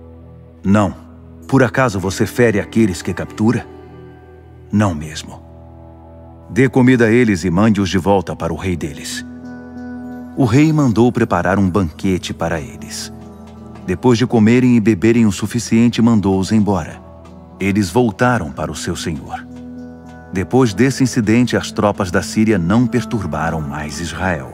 Não. Por acaso você fere aqueles que captura? Não mesmo. Dê comida a eles e mande-os de volta para o rei deles. O rei mandou preparar um banquete para eles. Depois de comerem e beberem o suficiente, mandou-os embora. Eles voltaram para o seu senhor. Depois desse incidente, as tropas da Síria não perturbaram mais Israel.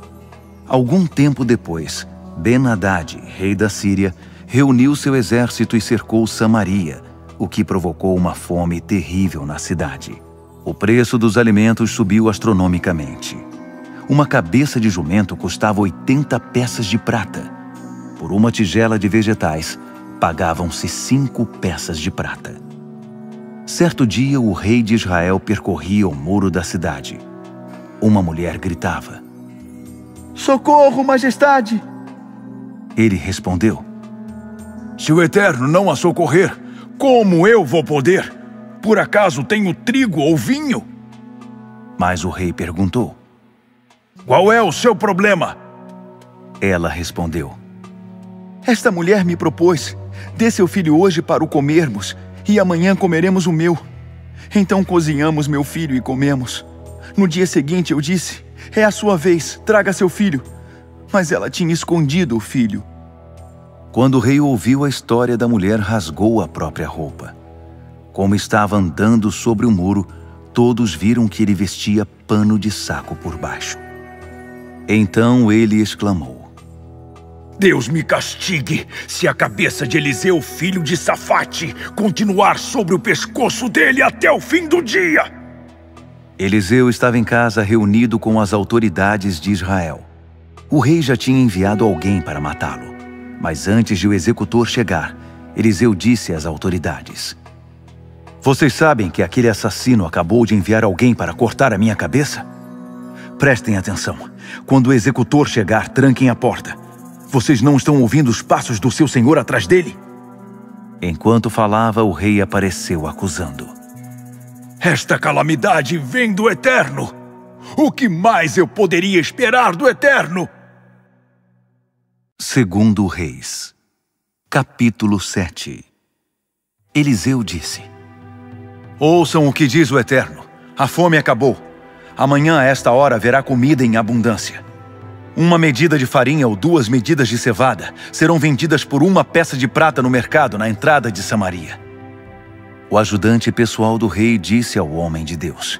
Algum tempo depois, Ben-Hadad, rei da Síria, reuniu seu exército e cercou Samaria, o que provocou uma fome terrível na cidade. O preço dos alimentos subiu astronomicamente. Uma cabeça de jumento custava oitenta peças de prata. Por uma tigela de vegetais, pagavam-se cinco peças de prata. Certo dia, o rei de Israel percorria o muro da cidade. Uma mulher gritava: Socorro, majestade! Ele respondeu: Se o Eterno não a socorrer, como eu vou poder? Por acaso tenho trigo ou vinho? Mas o rei perguntou: Qual é o seu problema? Ela respondeu: Esta mulher me propôs: dê seu filho hoje para o comermos, e amanhã comeremos o meu. Então cozinhamos meu filho e comemos. No dia seguinte eu disse: é a sua vez, traga seu filho. Mas ela tinha escondido o filho. Quando o rei ouviu a história da mulher, rasgou a própria roupa. Como estava andando sobre o muro, todos viram que ele vestia pano de saco por baixo. Então ele exclamou: Deus me castigue se a cabeça de Eliseu, filho de Safate, continuar sobre o pescoço dele até o fim do dia. Eliseu estava em casa reunido com as autoridades de Israel. O rei já tinha enviado alguém para matá-lo. Mas antes de o executor chegar, Eliseu disse às autoridades: Vocês sabem que aquele assassino acabou de enviar alguém para cortar a minha cabeça? Prestem atenção. Quando o executor chegar, tranquem a porta. Vocês não estão ouvindo os passos do seu senhor atrás dele? Enquanto falava, o rei apareceu acusando: Esta calamidade vem do Eterno. O que mais eu poderia esperar do Eterno? Segundo Reis, capítulo sete. Eliseu disse: Ouçam o que diz o Eterno. A fome acabou. Amanhã a esta hora haverá comida em abundância. Uma medida de farinha ou duas medidas de cevada serão vendidas por uma peça de prata no mercado na entrada de Samaria. O ajudante pessoal do rei disse ao homem de Deus: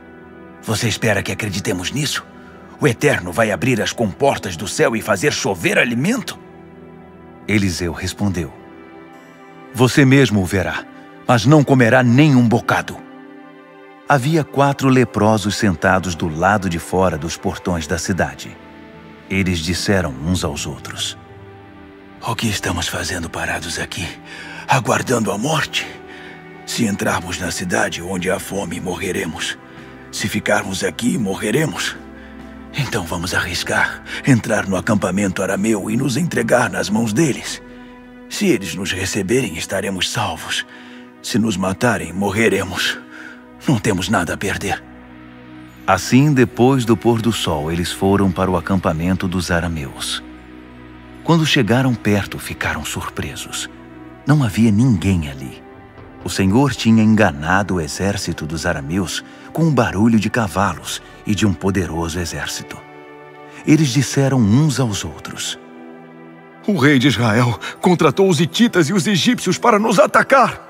Você espera que acreditemos nisso? O Eterno vai abrir as comportas do céu e fazer chover alimento? Eliseu respondeu: Você mesmo o verá, mas não comerá nem um bocado. Havia quatro leprosos sentados do lado de fora dos portões da cidade. Eles disseram uns aos outros: O que estamos fazendo parados aqui, aguardando a morte? Se entrarmos na cidade onde há fome, morreremos. Se ficarmos aqui, morreremos. Então vamos arriscar, entrar no acampamento arameu e nos entregar nas mãos deles. Se eles nos receberem, estaremos salvos. Se nos matarem, morreremos. Não temos nada a perder. Assim, depois do pôr do sol, eles foram para o acampamento dos arameus. Quando chegaram perto, ficaram surpresos. Não havia ninguém ali. O Senhor tinha enganado o exército dos arameus com um barulho de cavalos e de um poderoso exército. Eles disseram uns aos outros: O rei de Israel contratou os hititas e os egípcios para nos atacar.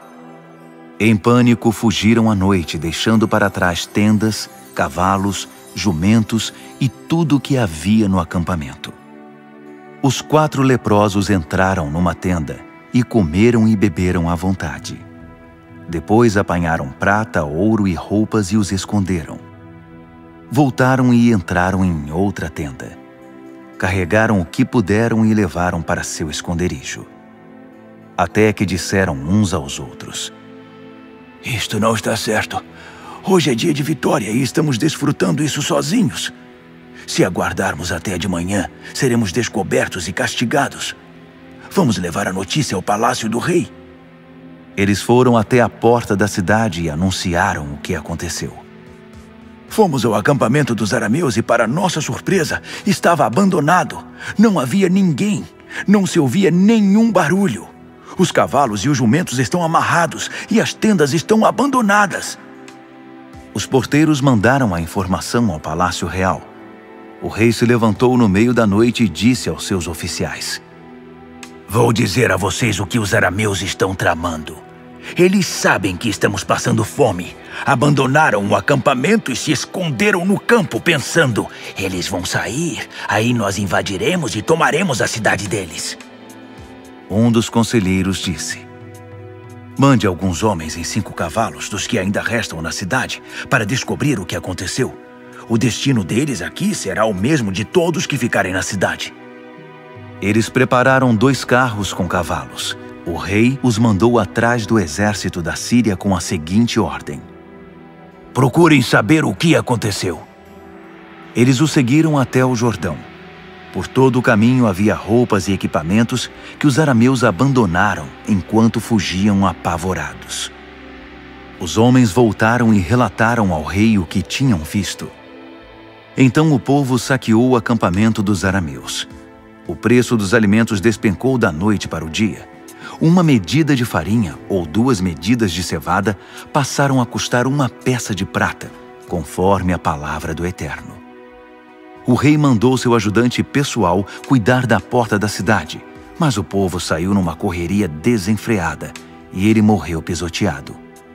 Em pânico, fugiram à noite, deixando para trás tendas, cavalos, jumentos e tudo o que havia no acampamento. Os quatro leprosos entraram numa tenda e comeram e beberam à vontade. Depois apanharam prata, ouro e roupas e os esconderam. Voltaram e entraram em outra tenda. Carregaram o que puderam e levaram para seu esconderijo. Até que disseram uns aos outros: Isto não está certo. Hoje é dia de vitória e estamos desfrutando isso sozinhos. Se aguardarmos até de manhã, seremos descobertos e castigados. Vamos levar a notícia ao palácio do rei. Eles foram até a porta da cidade e anunciaram o que aconteceu. Fomos ao acampamento dos arameus e, para nossa surpresa, estava abandonado. Não havia ninguém, Não se ouvia nenhum barulho. Os cavalos e os jumentos estão amarrados e as tendas estão abandonadas. Os porteiros mandaram a informação ao Palácio Real. O rei se levantou no meio da noite e disse aos seus oficiais: Vou dizer a vocês o que os arameus estão tramando. Eles sabem que estamos passando fome. Abandonaram o acampamento e se esconderam no campo, pensando: eles vão sair, aí nós invadiremos e tomaremos a cidade deles. Um dos conselheiros disse: Mande alguns homens em cinco cavalos dos que ainda restam na cidade para descobrir o que aconteceu. O destino deles aqui será o mesmo de todos que ficarem na cidade. Eles prepararam dois carros com cavalos. O rei os mandou atrás do exército da Síria com a seguinte ordem: Procurem saber o que aconteceu. Eles o seguiram até o Jordão. Por todo o caminho havia roupas e equipamentos que os arameus abandonaram enquanto fugiam apavorados. Os homens voltaram e relataram ao rei o que tinham visto. Então o povo saqueou o acampamento dos arameus. O preço dos alimentos despencou da noite para o dia. Uma medida de farinha ou duas medidas de cevada passaram a custar uma peça de prata, conforme a palavra do Eterno. O rei mandou seu ajudante pessoal cuidar da porta da cidade, mas o povo saiu numa correria desenfreada e ele morreu pisoteado.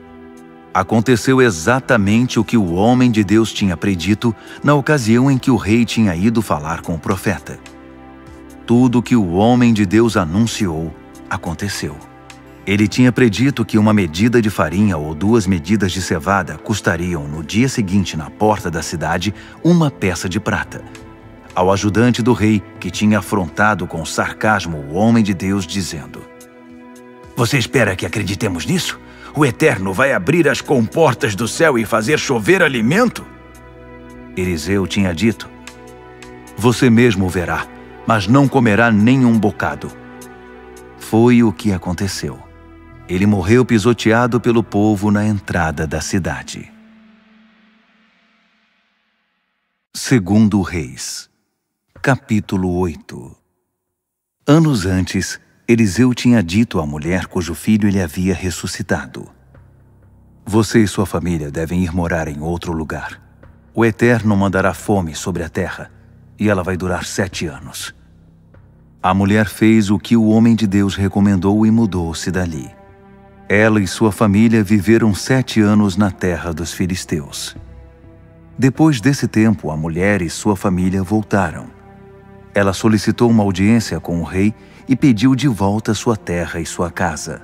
Aconteceu exatamente o que o homem de Deus tinha predito na ocasião em que o rei tinha ido falar com o profeta. Tudo o que o homem de Deus anunciou aconteceu. Ele tinha predito que uma medida de farinha ou duas medidas de cevada custariam no dia seguinte na porta da cidade uma peça de prata. Ao ajudante do rei, que tinha afrontado com sarcasmo o homem de Deus, dizendo: Você espera que acreditemos nisso? O Eterno vai abrir as comportas do céu e fazer chover alimento? Eliseu tinha dito: Você mesmo verá, mas não comerá nenhum bocado. Foi o que aconteceu. Ele morreu pisoteado pelo povo na entrada da cidade. Segundo Reis, capítulo oito. Anos antes, Eliseu tinha dito à mulher cujo filho ele havia ressuscitado: Você e sua família devem ir morar em outro lugar. O Eterno mandará fome sobre a terra, e ela vai durar sete anos. A mulher fez o que o homem de Deus recomendou e mudou-se dali. Ela e sua família viveram sete anos na terra dos filisteus. Depois desse tempo, a mulher e sua família voltaram. Ela solicitou uma audiência com o rei e pediu de volta sua terra e sua casa.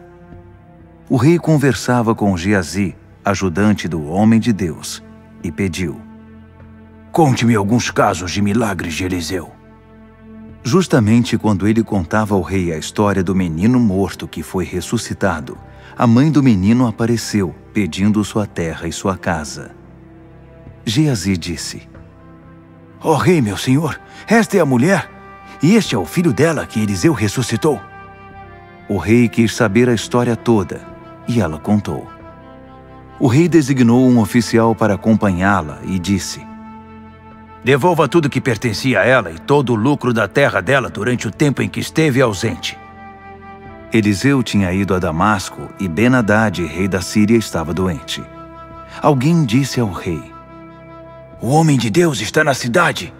O rei conversava com Geazi, ajudante do homem de Deus, e pediu: Conte-me alguns casos de milagres de Eliseu. Justamente quando ele contava ao rei a história do menino morto que foi ressuscitado, a mãe do menino apareceu, pedindo sua terra e sua casa. Geazi disse: Ó rei, meu senhor, esta é a mulher, e este é o filho dela que Eliseu ressuscitou. O rei quis saber a história toda, e ela contou. O rei designou um oficial para acompanhá-la e disse: Devolva tudo que pertencia a ela e todo o lucro da terra dela durante o tempo em que esteve ausente. Eliseu tinha ido a Damasco e Ben-Hadad, rei da Síria, estava doente. Alguém disse ao rei: O homem de Deus está na cidade.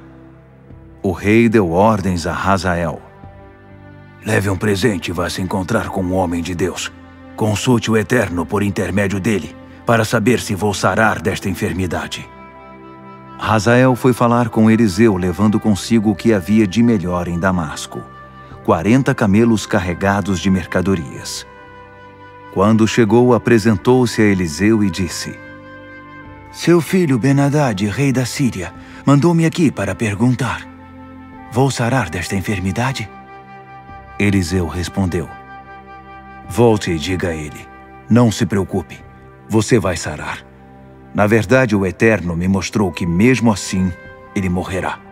O rei deu ordens a Hazael: Leve um presente e vá se encontrar com o homem de Deus. Consulte o Eterno por intermédio dele, para saber se vou sarar desta enfermidade. Hazael foi falar com Eliseu, levando consigo o que havia de melhor em Damasco: quarenta camelos carregados de mercadorias. Quando chegou, apresentou-se a Eliseu e disse: Seu filho Ben-Hadad, rei da Síria, mandou-me aqui para perguntar: Vou sarar desta enfermidade? Eliseu respondeu: Volte e diga a ele: Não se preocupe, você vai sarar. Na verdade, o Eterno me mostrou que, mesmo assim, ele morrerá.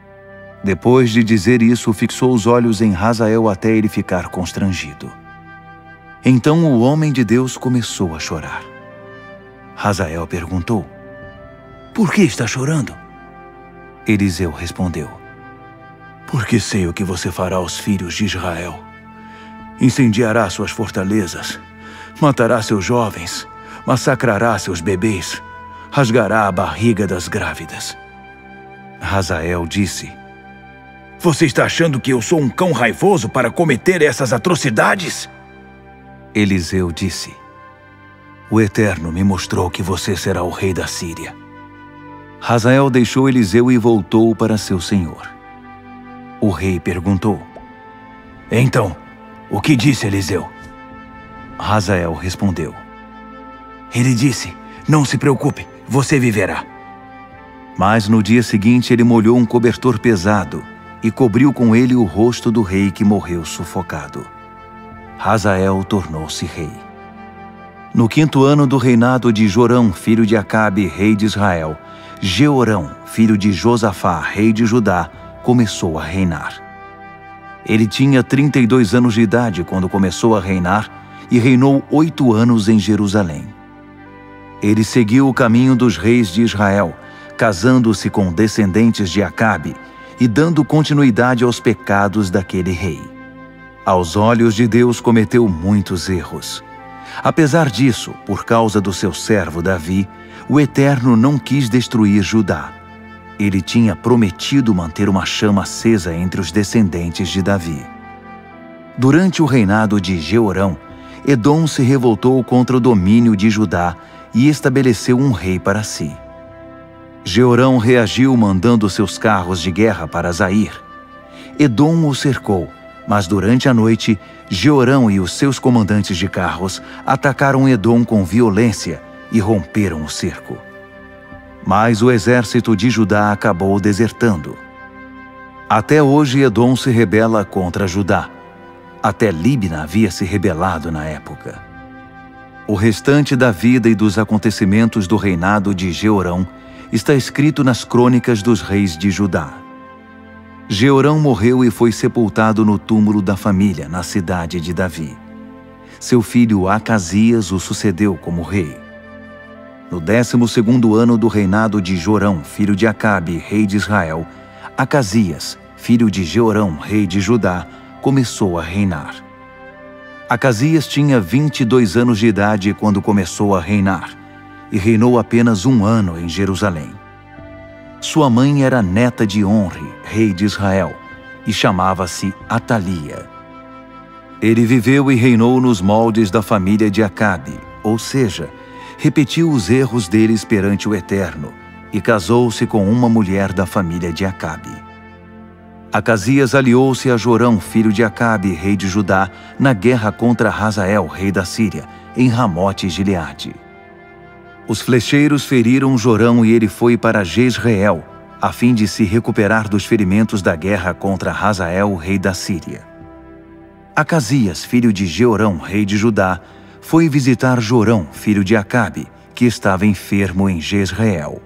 Depois de dizer isso, fixou os olhos em Hazael até ele ficar constrangido. Então o homem de Deus começou a chorar. Hazael perguntou: Por que está chorando? Eliseu respondeu: porque sei o que você fará aos filhos de Israel. Incendiará suas fortalezas, matará seus jovens, massacrará seus bebês, rasgará a barriga das grávidas. Hazael disse: Você está achando que eu sou um cão raivoso para cometer essas atrocidades? Eliseu disse: O Eterno me mostrou que você será o rei da Síria. Hazael deixou Eliseu e voltou para seu senhor. O rei perguntou: Então, o que disse Eliseu? Hazael respondeu: Ele disse, não se preocupe, você viverá. Mas no dia seguinte ele molhou um cobertor pesado e cobriu com ele o rosto do rei, que morreu sufocado. Hazael tornou-se rei. No quinto ano do reinado de Jorão, filho de Acabe, rei de Israel, Jeorão, filho de Josafá, rei de Judá, começou a reinar. Ele tinha trinta e dois anos de idade quando começou a reinar e reinou oito anos em Jerusalém. Ele seguiu o caminho dos reis de Israel, casando-se com descendentes de Acabe e dando continuidade aos pecados daquele rei. Aos olhos de Deus cometeu muitos erros. Apesar disso, por causa do seu servo Davi, o Eterno não quis destruir Judá. Ele tinha prometido manter uma chama acesa entre os descendentes de Davi. Durante o reinado de Jeorão, Edom se revoltou contra o domínio de Judá e estabeleceu um rei para si. Jeorão reagiu mandando seus carros de guerra para Zair. Edom o cercou, mas durante a noite, Jeorão e os seus comandantes de carros atacaram Edom com violência e romperam o cerco. Mas o exército de Judá acabou desertando. Até hoje Edom se rebela contra Judá. Até Líbina havia se rebelado na época. O restante da vida e dos acontecimentos do reinado de Jeorão está escrito nas crônicas dos reis de Judá. Jeorão morreu e foi sepultado no túmulo da família, na cidade de Davi. Seu filho Acasias o sucedeu como rei. No décimo segundo ano do reinado de Jorão, filho de Acabe, rei de Israel, Acasias, filho de Jeorão, rei de Judá, começou a reinar. Acasias tinha vinte e dois anos de idade quando começou a reinar, e reinou apenas um ano em Jerusalém. Sua mãe era neta de Onri, rei de Israel, e chamava-se Atalia. Ele viveu e reinou nos moldes da família de Acabe, ou seja, repetiu os erros deles perante o Eterno, e casou-se com uma mulher da família de Acabe. Acasias aliou-se a Jorão, filho de Acabe, rei de Judá, na guerra contra Hazael, rei da Síria, em Ramote-Gileade. Os flecheiros feriram Jorão e ele foi para Jezreel, a fim de se recuperar dos ferimentos da guerra contra Hazael, rei da Síria. Acasias, filho de Jeorão, rei de Judá, foi visitar Jorão, filho de Acabe, que estava enfermo em Jezreel.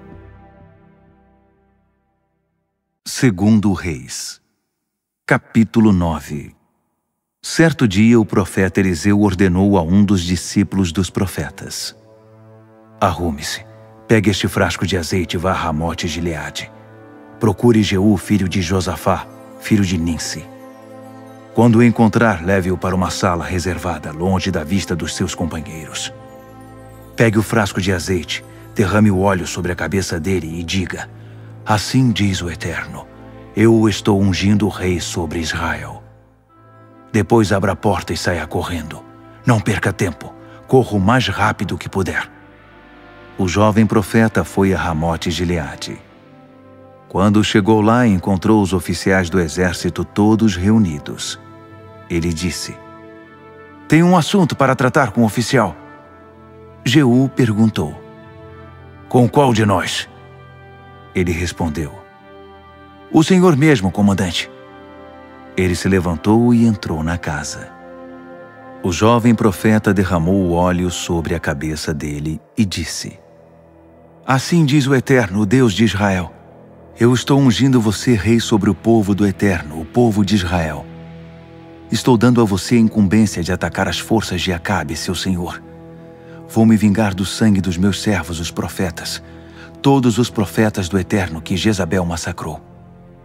Segundo Reis, capítulo nove. Certo dia o profeta Eliseu ordenou a um dos discípulos dos profetas: Arrume-se, pegue este frasco de azeite e vá a Ramote-Gileade. Procure Jeú, filho de Josafá, filho de Ninsi. Quando o encontrar, leve-o para uma sala reservada, longe da vista dos seus companheiros. Pegue o frasco de azeite, derrame o óleo sobre a cabeça dele e diga: Assim diz o Eterno, eu o estou ungindo rei sobre Israel. Depois abra a porta e saia correndo. Não perca tempo, corra o mais rápido que puder. O jovem profeta foi a Ramote-Gileade. Quando chegou lá, encontrou os oficiais do exército todos reunidos. Ele disse: Tenho um assunto para tratar com o oficial. Jeú perguntou: Com qual de nós? Ele respondeu: O senhor mesmo, comandante. Ele se levantou e entrou na casa. O jovem profeta derramou o óleo sobre a cabeça dele e disse: Assim diz o Eterno, o Deus de Israel: Eu estou ungindo você rei sobre o povo do Eterno, o povo de Israel. Estou dando a você a incumbência de atacar as forças de Acabe, seu senhor. Vou me vingar do sangue dos meus servos, os profetas, todos os profetas do Eterno que Jezabel massacrou.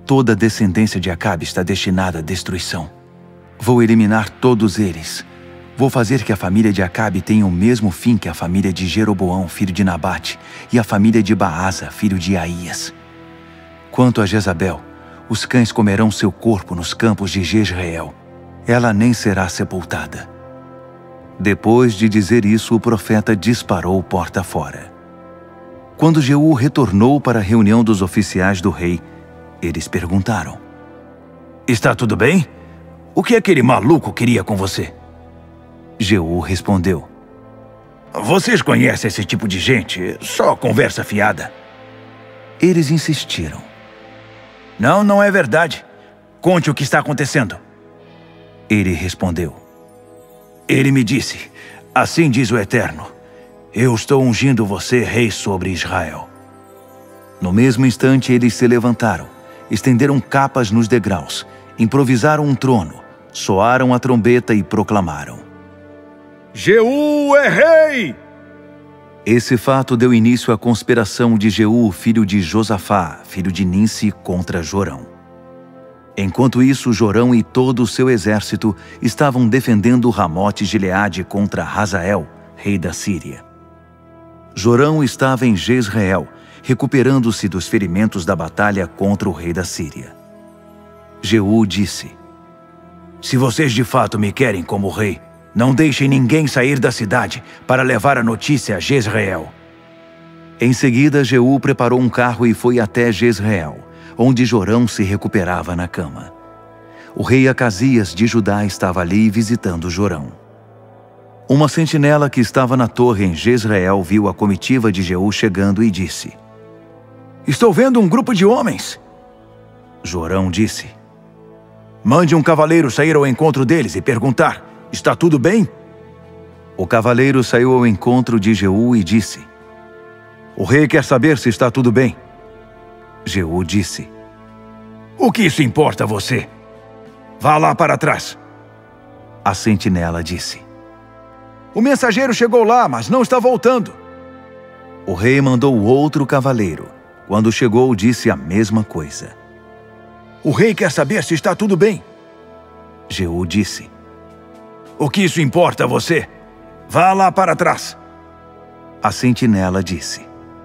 Toda a descendência de Acabe está destinada à destruição. Vou eliminar todos eles. Vou fazer que a família de Acabe tenha o mesmo fim que a família de Jeroboão, filho de Nabate, e a família de Baasa, filho de Aías. Quanto a Jezabel, os cães comerão seu corpo nos campos de Jezreel. Ela nem será sepultada. Depois de dizer isso, o profeta disparou porta fora. Quando Jeú retornou para a reunião dos oficiais do rei, eles perguntaram: Está tudo bem? O que aquele maluco queria com você? Jeú respondeu: Vocês conhecem esse tipo de gente? Só conversa fiada. Eles insistiram: Não, não é verdade. Conte o que está acontecendo. Ele respondeu: Ele me disse: Assim diz o Eterno, eu estou ungindo você rei sobre Israel. No mesmo instante, eles se levantaram, estenderam capas nos degraus, improvisaram um trono, soaram a trombeta e proclamaram: Jeú é rei! Esse fato deu início à conspiração de Jeú, filho de Josafá, filho de Ninsi, contra Jorão. Enquanto isso, Jorão e todo o seu exército estavam defendendo Ramote-Gileade contra Hazael, rei da Síria. Jorão estava em Jezreel, recuperando-se dos ferimentos da batalha contra o rei da Síria. Jeú disse: Se vocês de fato me querem como rei, não deixem ninguém sair da cidade para levar a notícia a Jezreel. Em seguida, Jeú preparou um carro e foi até Jezreel, onde Jorão se recuperava na cama. O rei Acasias de Judá estava ali visitando Jorão. Uma sentinela que estava na torre em Jezreel viu a comitiva de Jeú chegando e disse: Estou vendo um grupo de homens. Jorão disse: Mande um cavaleiro sair ao encontro deles e perguntar: Está tudo bem? O cavaleiro saiu ao encontro de Jeú e disse: O rei quer saber se está tudo bem. Jeú disse: O que isso importa a você? Vá lá para trás. A sentinela disse: O mensageiro chegou lá, mas não está voltando. O rei mandou outro cavaleiro. Quando chegou, disse a mesma coisa. O rei quer saber se está tudo bem. Jeú disse: O que isso importa a você? Vá lá para trás. A sentinela disse: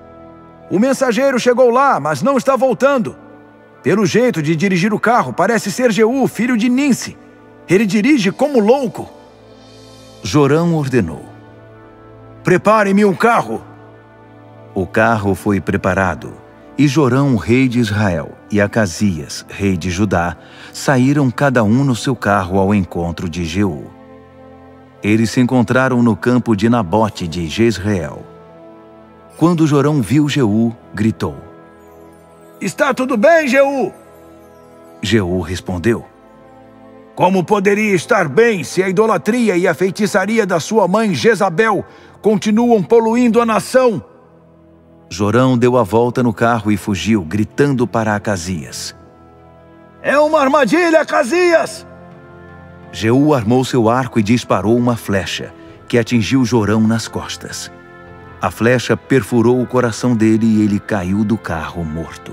O mensageiro chegou lá, mas não está voltando. Pelo jeito de dirigir o carro, parece ser Jeú, filho de Ninsi. Ele dirige como louco. Jorão ordenou: Prepare-me um carro. O carro foi preparado, e Jorão, rei de Israel, e Acasias, rei de Judá, saíram cada um no seu carro ao encontro de Jeú. Eles se encontraram no campo de Nabote de Jezreel. Quando Jorão viu Jeú, gritou: Está tudo bem, Jeú? Jeú respondeu: Como poderia estar bem se a idolatria e a feitiçaria da sua mãe Jezabel continuam poluindo a nação? Jorão deu a volta no carro e fugiu, gritando para Acasias: É uma armadilha, Acasias! Jeú armou seu arco e disparou uma flecha, que atingiu Jorão nas costas. A flecha perfurou o coração dele e ele caiu do carro morto.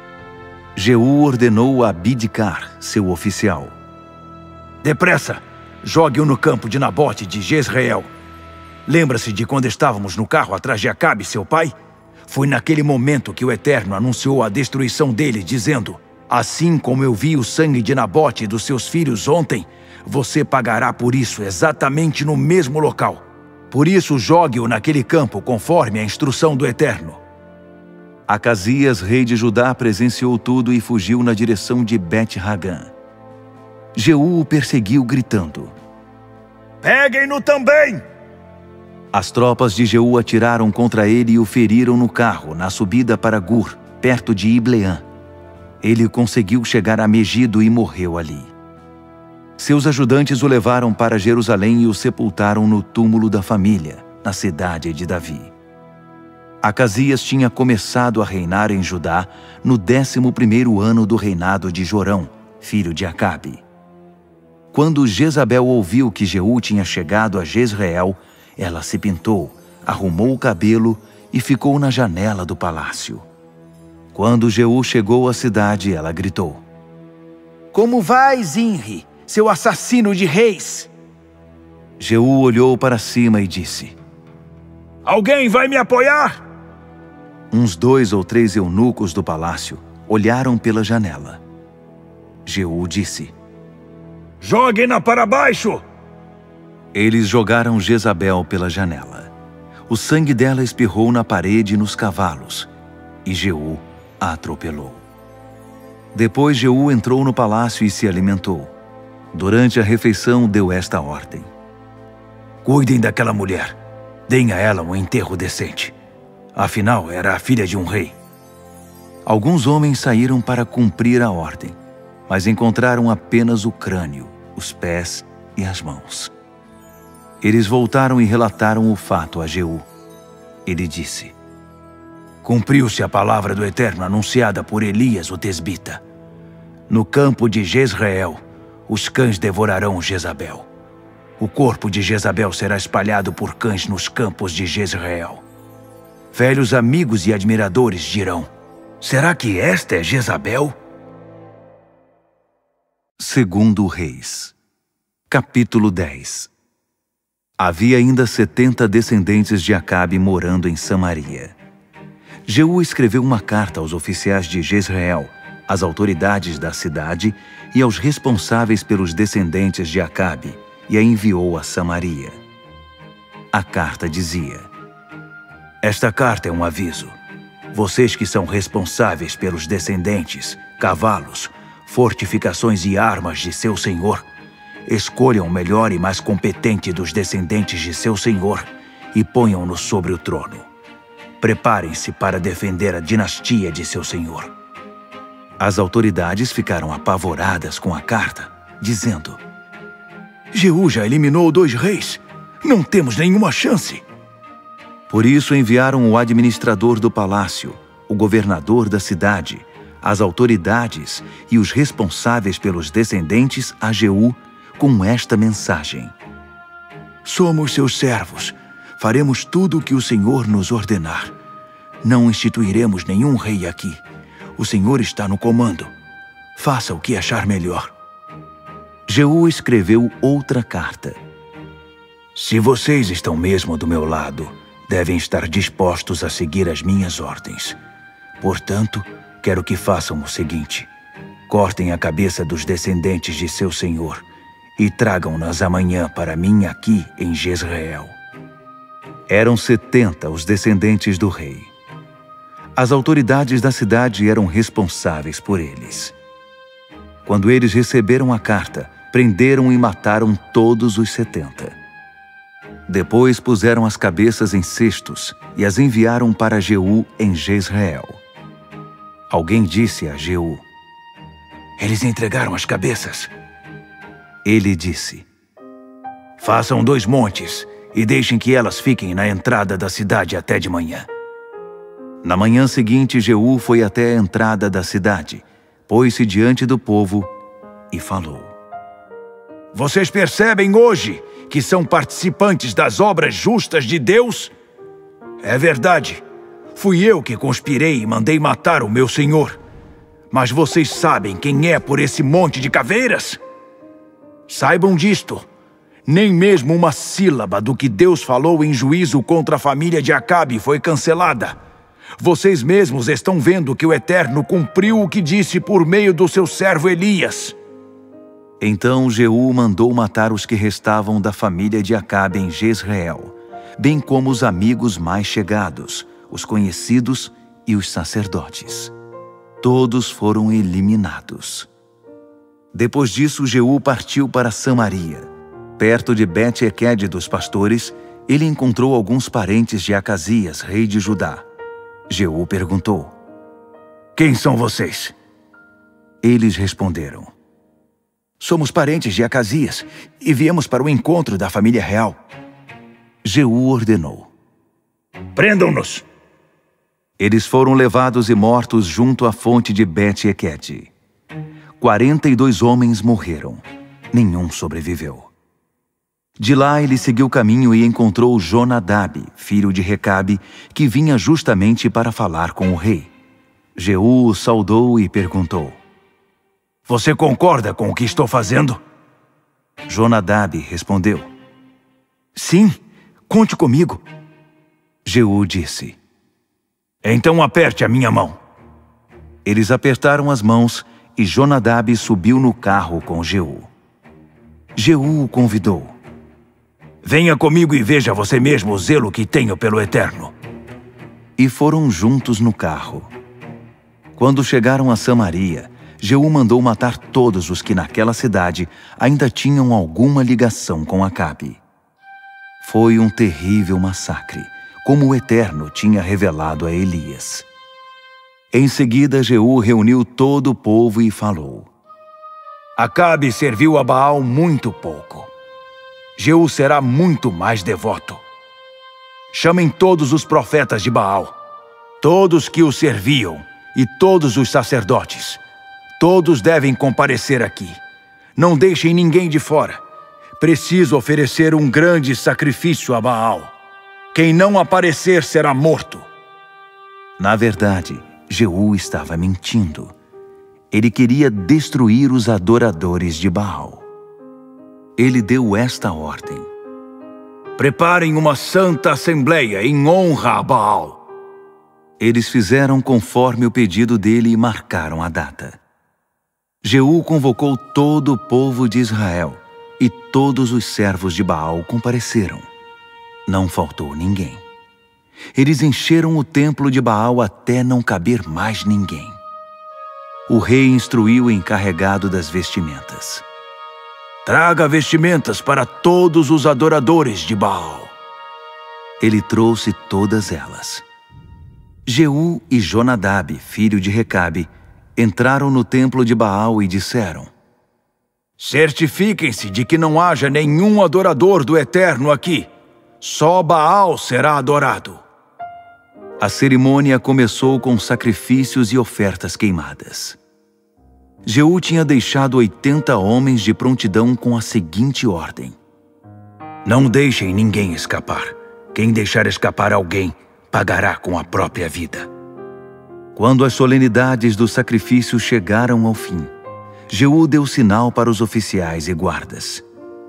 Jeú ordenou a Abidcar, seu oficial: Depressa, jogue-o no campo de Nabote de Jezreel. Lembra-se de quando estávamos no carro atrás de Acabe, seu pai? Foi naquele momento que o Eterno anunciou a destruição dele, dizendo: Assim como eu vi o sangue de Nabote e dos seus filhos ontem, você pagará por isso exatamente no mesmo local. Por isso, jogue-o naquele campo, conforme a instrução do Eterno. Acasias, rei de Judá, presenciou tudo e fugiu na direção de Bet-Hagã. Jeú o perseguiu, gritando: Peguem-no também! As tropas de Jeú atiraram contra ele e o feriram no carro, na subida para Gur, perto de Ibleã. Ele conseguiu chegar a Megido e morreu ali. Seus ajudantes o levaram para Jerusalém e o sepultaram no túmulo da família, na cidade de Davi. Acasias tinha começado a reinar em Judá no décimo primeiro ano do reinado de Jorão, filho de Acabe. Quando Jezabel ouviu que Jeú tinha chegado a Jezreel, ela se pintou, arrumou o cabelo e ficou na janela do palácio. Quando Jeú chegou à cidade, ela gritou: Como vai, Zinri, seu assassino de reis? Jeú olhou para cima e disse: Alguém vai me apoiar? Uns dois ou três eunucos do palácio olharam pela janela. Jeú disse: Joguem-na para baixo! Eles jogaram Jezabel pela janela. O sangue dela espirrou na parede e nos cavalos, e Jeú a atropelou. Depois Jeú entrou no palácio e se alimentou. Durante a refeição deu esta ordem: Cuidem daquela mulher. Deem a ela um enterro decente. Afinal, era a filha de um rei. Alguns homens saíram para cumprir a ordem, mas encontraram apenas o crânio, os pés e as mãos. Eles voltaram e relataram o fato a Jeú. Ele disse: Cumpriu-se a palavra do Eterno anunciada por Elias, o tesbita. No campo de Jezreel, os cães devorarão Jezabel. O corpo de Jezabel será espalhado por cães nos campos de Jezreel. Velhos amigos e admiradores dirão: Será que esta é Jezabel? Segundo Reis, capítulo dez. Havia ainda setenta descendentes de Acabe morando em Samaria. Jeú escreveu uma carta aos oficiais de Jezreel, às autoridades da cidade e aos responsáveis pelos descendentes de Acabe, e a enviou a Samaria. A carta dizia: Esta carta é um aviso. Vocês que são responsáveis pelos descendentes, cavalos, fortificações e armas de seu senhor, escolham o melhor e mais competente dos descendentes de seu senhor e ponham-no sobre o trono. Preparem-se para defender a dinastia de seu senhor. As autoridades ficaram apavoradas com a carta, dizendo: Jeú já eliminou dois reis. Não temos nenhuma chance. Por isso enviaram o administrador do palácio, o governador da cidade, as autoridades e os responsáveis pelos descendentes a Jeú com esta mensagem: Somos seus servos. Faremos tudo o que o Senhor nos ordenar. Não instituiremos nenhum rei aqui. O Senhor está no comando. Faça o que achar melhor. Jeú escreveu outra carta: Se vocês estão mesmo do meu lado, devem estar dispostos a seguir as minhas ordens. Portanto, quero que façam o seguinte: cortem a cabeça dos descendentes de seu senhor e tragam-nas amanhã para mim aqui em Jezreel. Eram setenta os descendentes do rei. As autoridades da cidade eram responsáveis por eles. Quando eles receberam a carta, prenderam e mataram todos os setenta. Depois puseram as cabeças em cestos e as enviaram para Jeú em Jezreel. Alguém disse a Jeú: Eles entregaram as cabeças. Ele disse: Façam dois montes e deixem que elas fiquem na entrada da cidade até de manhã. Na manhã seguinte, Jeú foi até a entrada da cidade, pôs-se diante do povo e falou: Vocês percebem hoje que são participantes das obras justas de Deus? É verdade. Fui eu que conspirei e mandei matar o meu senhor. Mas vocês sabem quem é por esse monte de caveiras? Saibam disto. Nem mesmo uma sílaba do que Deus falou em juízo contra a família de Acabe foi cancelada. Vocês mesmos estão vendo que o Eterno cumpriu o que disse por meio do seu servo Elias. Então Jeú mandou matar os que restavam da família de Acabe em Jezreel, bem como os amigos mais chegados, os conhecidos e os sacerdotes. Todos foram eliminados. Depois disso, Jeú partiu para Samaria. Perto de Bet-Equed dos pastores, ele encontrou alguns parentes de Acasias, rei de Judá. Jeú perguntou: Quem são vocês? Eles responderam: Somos parentes de Acasias e viemos para o encontro da família real. Jeú ordenou: Prendam-nos! Eles foram levados e mortos junto à fonte de Bet-Equed. Quarenta e dois homens morreram. Nenhum sobreviveu. De lá ele seguiu o caminho e encontrou Jonadab, filho de Recabe, que vinha justamente para falar com o rei. Jeú o saudou e perguntou: Você concorda com o que estou fazendo? Jonadab respondeu: Sim, conte comigo. Jeú disse: Então aperte a minha mão. Eles apertaram as mãos e Jonadab subiu no carro com Jeú. Jeú o convidou: Venha comigo e veja você mesmo o zelo que tenho pelo Eterno. E foram juntos no carro. Quando chegaram a Samaria, Jeú mandou matar todos os que naquela cidade ainda tinham alguma ligação com Acabe. Foi um terrível massacre, como o Eterno tinha revelado a Elias. Em seguida, Jeú reuniu todo o povo e falou: Acabe serviu a Baal muito pouco. Jeú será muito mais devoto. Chamem todos os profetas de Baal, todos que o serviam e todos os sacerdotes. Todos devem comparecer aqui. Não deixem ninguém de fora. Preciso oferecer um grande sacrifício a Baal. Quem não aparecer será morto. Na verdade, Jeú estava mentindo. Ele queria destruir os adoradores de Baal. Ele deu esta ordem: Preparem uma santa assembleia em honra a Baal. Eles fizeram conforme o pedido dele e marcaram a data. Jeú convocou todo o povo de Israel e todos os servos de Baal compareceram. Não faltou ninguém. Eles encheram o templo de Baal até não caber mais ninguém. O rei instruiu o encarregado das vestimentas: Traga vestimentas para todos os adoradores de Baal. Ele trouxe todas elas. Jeú e Jonadab, filho de Recabe, entraram no templo de Baal e disseram: Certifiquem-se de que não haja nenhum adorador do Eterno aqui. Só Baal será adorado. A cerimônia começou com sacrifícios e ofertas queimadas. Jeú tinha deixado oitenta homens de prontidão com a seguinte ordem: Não deixem ninguém escapar. Quem deixar escapar alguém, pagará com a própria vida. Quando as solenidades do sacrifício chegaram ao fim, Jeú deu sinal para os oficiais e guardas: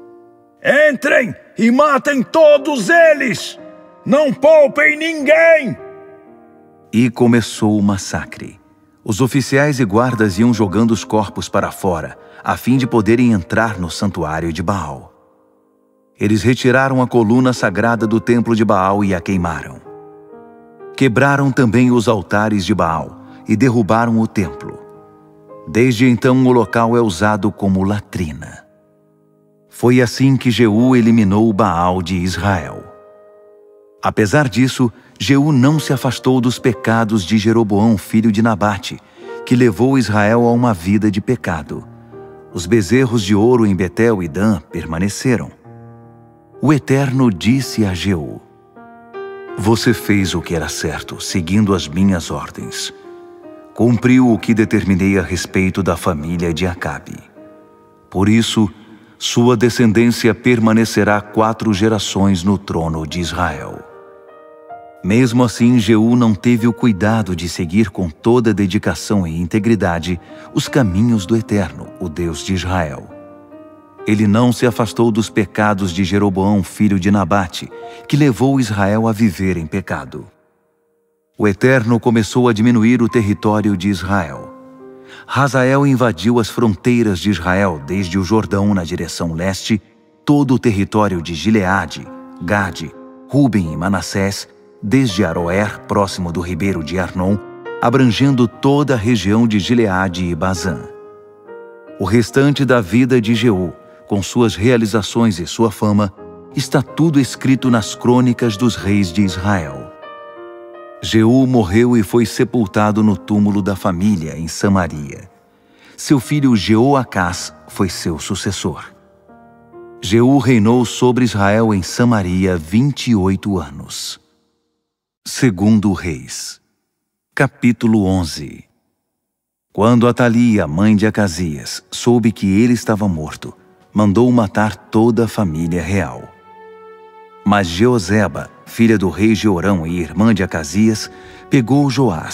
Entrem e matem todos eles! Não poupem ninguém! E começou o massacre. Os oficiais e guardas iam jogando os corpos para fora, a fim de poderem entrar no santuário de Baal. Eles retiraram a coluna sagrada do templo de Baal e a queimaram. Quebraram também os altares de Baal e derrubaram o templo. Desde então o local é usado como latrina. Foi assim que Jeú eliminou o Baal de Israel. Apesar disso, Jeú não se afastou dos pecados de Jeroboão, filho de Nabate, que levou Israel a uma vida de pecado. Os bezerros de ouro em Betel e Dan permaneceram. O Eterno disse a Jeú: Você fez o que era certo, seguindo as minhas ordens. Cumpriu o que determinei a respeito da família de Acabe. Por isso, sua descendência permanecerá quatro gerações no trono de Israel. Mesmo assim, Jeú não teve o cuidado de seguir com toda dedicação e integridade os caminhos do Eterno, o Deus de Israel. Ele não se afastou dos pecados de Jeroboão, filho de Nabate, que levou Israel a viver em pecado. O Eterno começou a diminuir o território de Israel. Hazael invadiu as fronteiras de Israel desde o Jordão na direção leste, todo o território de Gileade, Gade, Ruben e Manassés, desde Aroer, próximo do ribeiro de Arnon, abrangendo toda a região de Gileade e Bazã. O restante da vida de Jeú, com suas realizações e sua fama, está tudo escrito nas crônicas dos reis de Israel. Jeú morreu e foi sepultado no túmulo da família em Samaria. Seu filho Jeoacás foi seu sucessor. Jeú reinou sobre Israel em Samaria vinte e oito anos. Segundo Reis, capítulo onze. Quando Atalia, mãe de Acasias, soube que ele estava morto, mandou matar toda a família real. Mas Jeoseba, filha do rei Jeorão e irmã de Acasias, pegou Joás,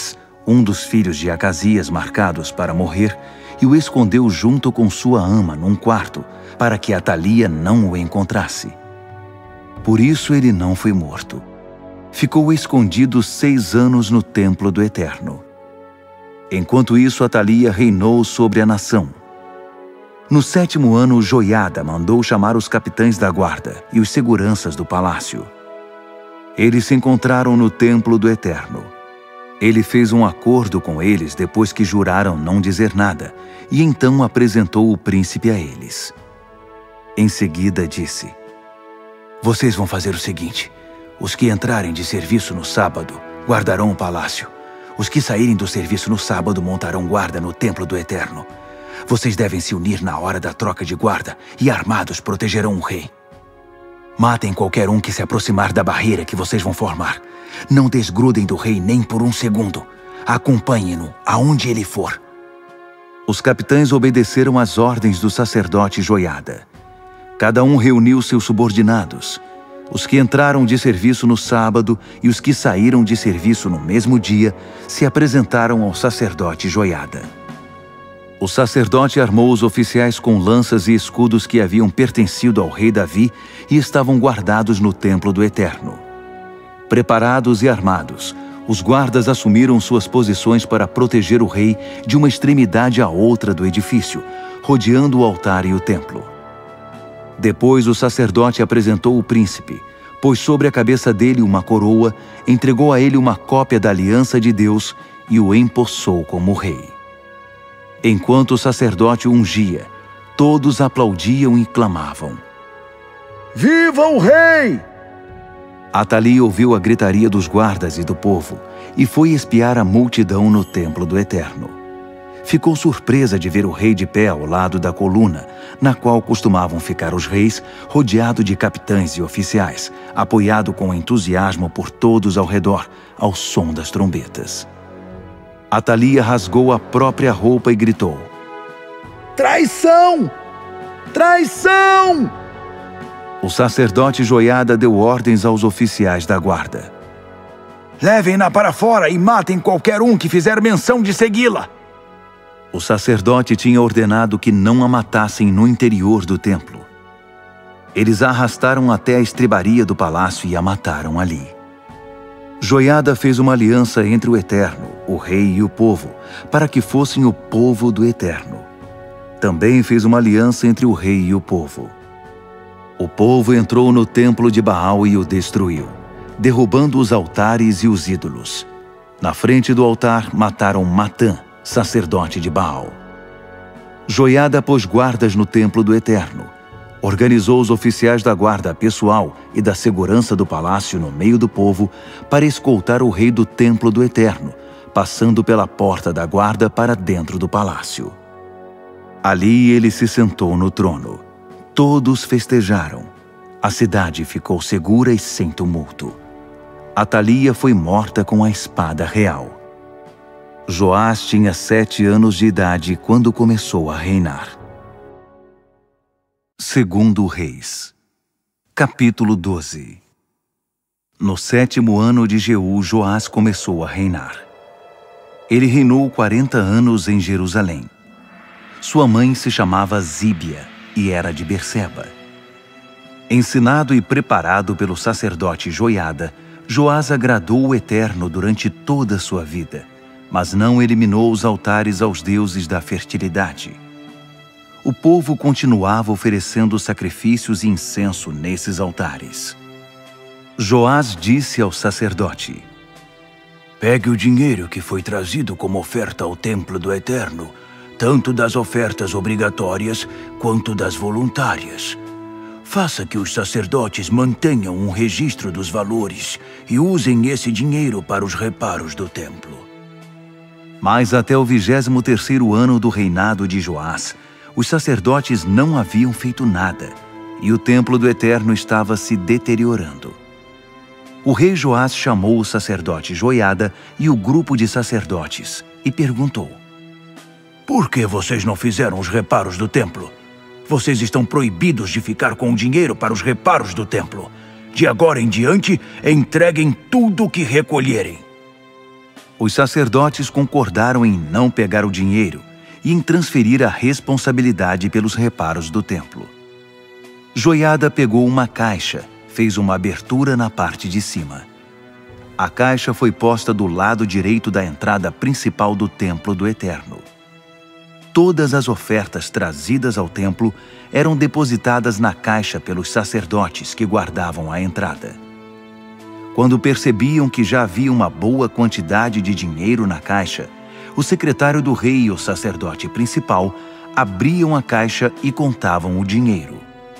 um dos filhos de Acasias marcados para morrer e o escondeu junto com sua ama num quarto, para que Atalia não o encontrasse. Por isso ele não foi morto. Ficou escondido seis anos no templo do Eterno. Enquanto isso, Atalia reinou sobre a nação. No sétimo ano, Joiada mandou chamar os capitães da guarda e os seguranças do palácio. Eles se encontraram no templo do Eterno. Ele fez um acordo com eles depois que juraram não dizer nada, e então apresentou o príncipe a eles. Em seguida disse: "Vocês vão fazer o seguinte: os que entrarem de serviço no sábado guardarão o palácio. Os que saírem do serviço no sábado montarão guarda no templo do Eterno. Vocês devem se unir na hora da troca de guarda e armados protegerão o rei. Matem qualquer um que se aproximar da barreira que vocês vão formar. Não desgrudem do rei nem por um segundo. Acompanhem-no aonde ele for." Os capitães obedeceram às ordens do sacerdote Joiada. Cada um reuniu seus subordinados, os que entraram de serviço no sábado e os que saíram de serviço no mesmo dia se apresentaram ao sacerdote Joiada. O sacerdote armou os oficiais com lanças e escudos que haviam pertencido ao rei Davi e estavam guardados no templo do Eterno. Preparados e armados, os guardas assumiram suas posições para proteger o rei de uma extremidade à outra do edifício, rodeando o altar e o templo. Depois o sacerdote apresentou o príncipe, pôs sobre a cabeça dele uma coroa, entregou a ele uma cópia da aliança de Deus e o empossou como rei. Enquanto o sacerdote o ungia, todos aplaudiam e clamavam: "Viva o rei!" Atalia ouviu a gritaria dos guardas e do povo e foi espiar a multidão no templo do Eterno. Ficou surpresa de ver o rei de pé ao lado da coluna, na qual costumavam ficar os reis, rodeado de capitães e oficiais, apoiado com entusiasmo por todos ao redor, ao som das trombetas. Atalia rasgou a própria roupa e gritou: "Traição! Traição!" O sacerdote Joiada deu ordens aos oficiais da guarda: "Levem-na para fora e matem qualquer um que fizer menção de segui-la." O sacerdote tinha ordenado que não a matassem no interior do templo. Eles a arrastaram até a estrebaria do palácio e a mataram ali. Joiada fez uma aliança entre o Eterno, o rei e o povo, para que fossem o povo do Eterno. Também fez uma aliança entre o rei e o povo. O povo entrou no templo de Baal e o destruiu, derrubando os altares e os ídolos. Na frente do altar mataram Matã, sacerdote de Baal. Joiada pôs guardas no templo do Eterno, organizou os oficiais da guarda pessoal e da segurança do palácio no meio do povo para escoltar o rei do templo do Eterno, passando pela porta da guarda para dentro do palácio. Ali ele se sentou no trono. Todos festejaram. A cidade ficou segura e sem tumulto. Atalia foi morta com a espada real. Joás tinha sete anos de idade quando começou a reinar. Segundo Reis, capítulo doze. No sétimo ano de Jeú, Joás começou a reinar. Ele reinou quarenta anos em Jerusalém. Sua mãe se chamava Zíbia e era de Berseba. Ensinado e preparado pelo sacerdote Joiada, Joás agradou o Eterno durante toda a sua vida, mas não eliminou os altares aos deuses da fertilidade. O povo continuava oferecendo sacrifícios e incenso nesses altares. Joás disse ao sacerdote: "Pegue o dinheiro que foi trazido como oferta ao templo do Eterno, tanto das ofertas obrigatórias quanto das voluntárias. Faça que os sacerdotes mantenham um registro dos valores e usem esse dinheiro para os reparos do templo." Mas até o vigésimo terceiro ano do reinado de Joás, os sacerdotes não haviam feito nada, e o templo do Eterno estava se deteriorando. O rei Joás chamou o sacerdote Joiada e o grupo de sacerdotes e perguntou: "Por que vocês não fizeram os reparos do templo? Vocês estão proibidos de ficar com o dinheiro para os reparos do templo. De agora em diante, entreguem tudo o que recolherem." Os sacerdotes concordaram em não pegar o dinheiro e em transferir a responsabilidade pelos reparos do templo. Joiada pegou uma caixa, fez uma abertura na parte de cima. A caixa foi posta do lado direito da entrada principal do templo do Eterno. Todas as ofertas trazidas ao templo eram depositadas na caixa pelos sacerdotes que guardavam a entrada. Quando percebiam que já havia uma boa quantidade de dinheiro na caixa, o secretário do rei e o sacerdote principal abriam a caixa e contavam o dinheiro.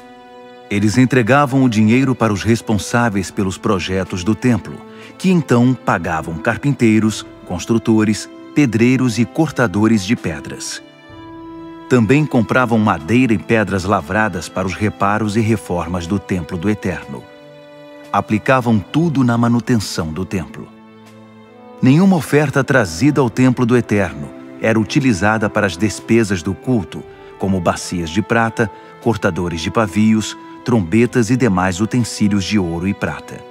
Eles entregavam o dinheiro para os responsáveis pelos projetos do templo, que então pagavam carpinteiros, construtores, pedreiros e cortadores de pedras. Também compravam madeira e pedras lavradas para os reparos e reformas do templo do Eterno. Aplicavam tudo na manutenção do templo. Nenhuma oferta trazida ao templo do Eterno era utilizada para as despesas do culto, como bacias de prata, cortadores de pavios, trombetas e demais utensílios de ouro e prata.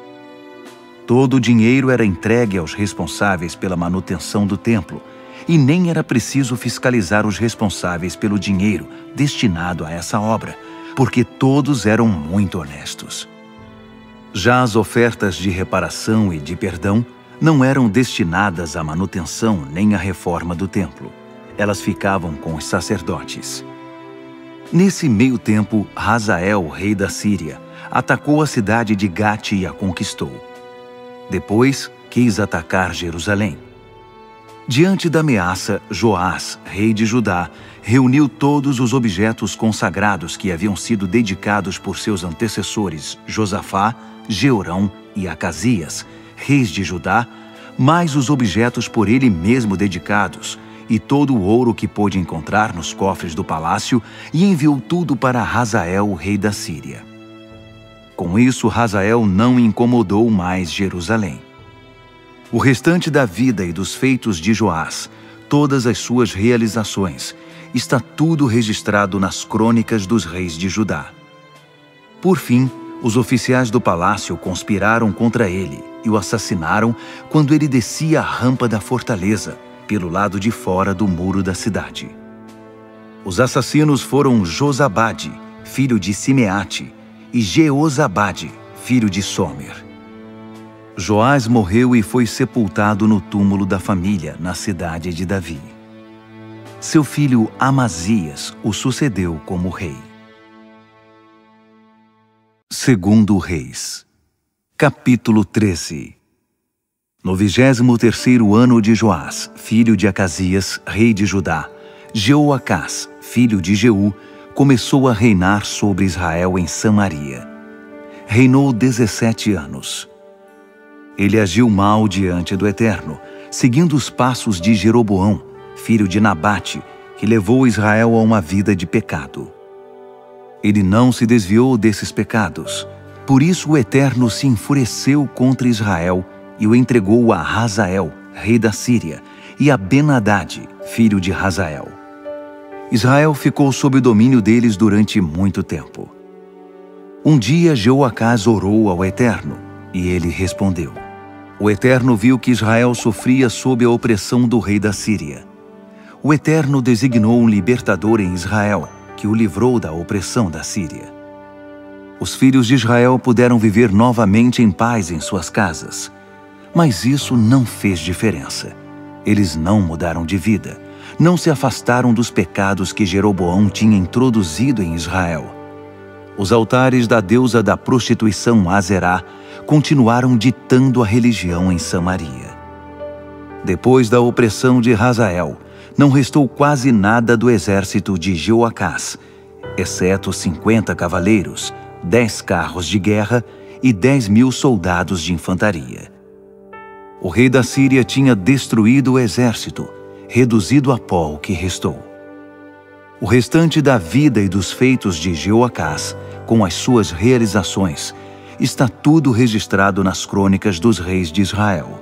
Todo o dinheiro era entregue aos responsáveis pela manutenção do templo, e nem era preciso fiscalizar os responsáveis pelo dinheiro destinado a essa obra, porque todos eram muito honestos. Já as ofertas de reparação e de perdão não eram destinadas à manutenção nem à reforma do templo. Elas ficavam com os sacerdotes. Nesse meio tempo, Hazael, rei da Síria, atacou a cidade de Gate e a conquistou. Depois, quis atacar Jerusalém. Diante da ameaça, Joás, rei de Judá, reuniu todos os objetos consagrados que haviam sido dedicados por seus antecessores Josafá, Jeorão e Acasias, reis de Judá, mais os objetos por ele mesmo dedicados, e todo o ouro que pôde encontrar nos cofres do palácio, e enviou tudo para Hazael, rei da Síria. Com isso, Hazael não incomodou mais Jerusalém. O restante da vida e dos feitos de Joás, todas as suas realizações, está tudo registrado nas crônicas dos reis de Judá. Por fim, os oficiais do palácio conspiraram contra ele e o assassinaram quando ele descia a rampa da fortaleza, pelo lado de fora do muro da cidade. Os assassinos foram Josabade, filho de Simeate, e Jeozabade, filho de Somer. Joás morreu e foi sepultado no túmulo da família, na cidade de Davi. Seu filho Amazias o sucedeu como rei. Segundo Reis, capítulo treze. No vigésimo terceiro ano de Joás, filho de Acasias, rei de Judá, Jeoacás, filho de Jeú, começou a reinar sobre Israel em Samaria. Reinou dezessete anos. Ele agiu mal diante do Eterno, seguindo os passos de Jeroboão, filho de Nabate, que levou Israel a uma vida de pecado. Ele não se desviou desses pecados, por isso o Eterno se enfureceu contra Israel e o entregou a Hazael, rei da Síria, e a Ben-Hadad, filho de Hazael. Israel ficou sob o domínio deles durante muito tempo. Um dia Jeoacás orou ao Eterno, e ele respondeu. O Eterno viu que Israel sofria sob a opressão do rei da Síria. O Eterno designou um libertador em Israel, que o livrou da opressão da Síria. Os filhos de Israel puderam viver novamente em paz em suas casas. Mas isso não fez diferença. Eles não mudaram de vida, não se afastaram dos pecados que Jeroboão tinha introduzido em Israel. Os altares da deusa da prostituição Azerá continuaram ditando a religião em Samaria. Depois da opressão de Hazael, não restou quase nada do exército de Jeoacás, exceto cinquenta cavaleiros, dez carros de guerra e dez mil soldados de infantaria. O rei da Síria tinha destruído o exército, reduzido a pó o que restou. O restante da vida e dos feitos de Jeoacás, com as suas realizações, está tudo registrado nas crônicas dos reis de Israel.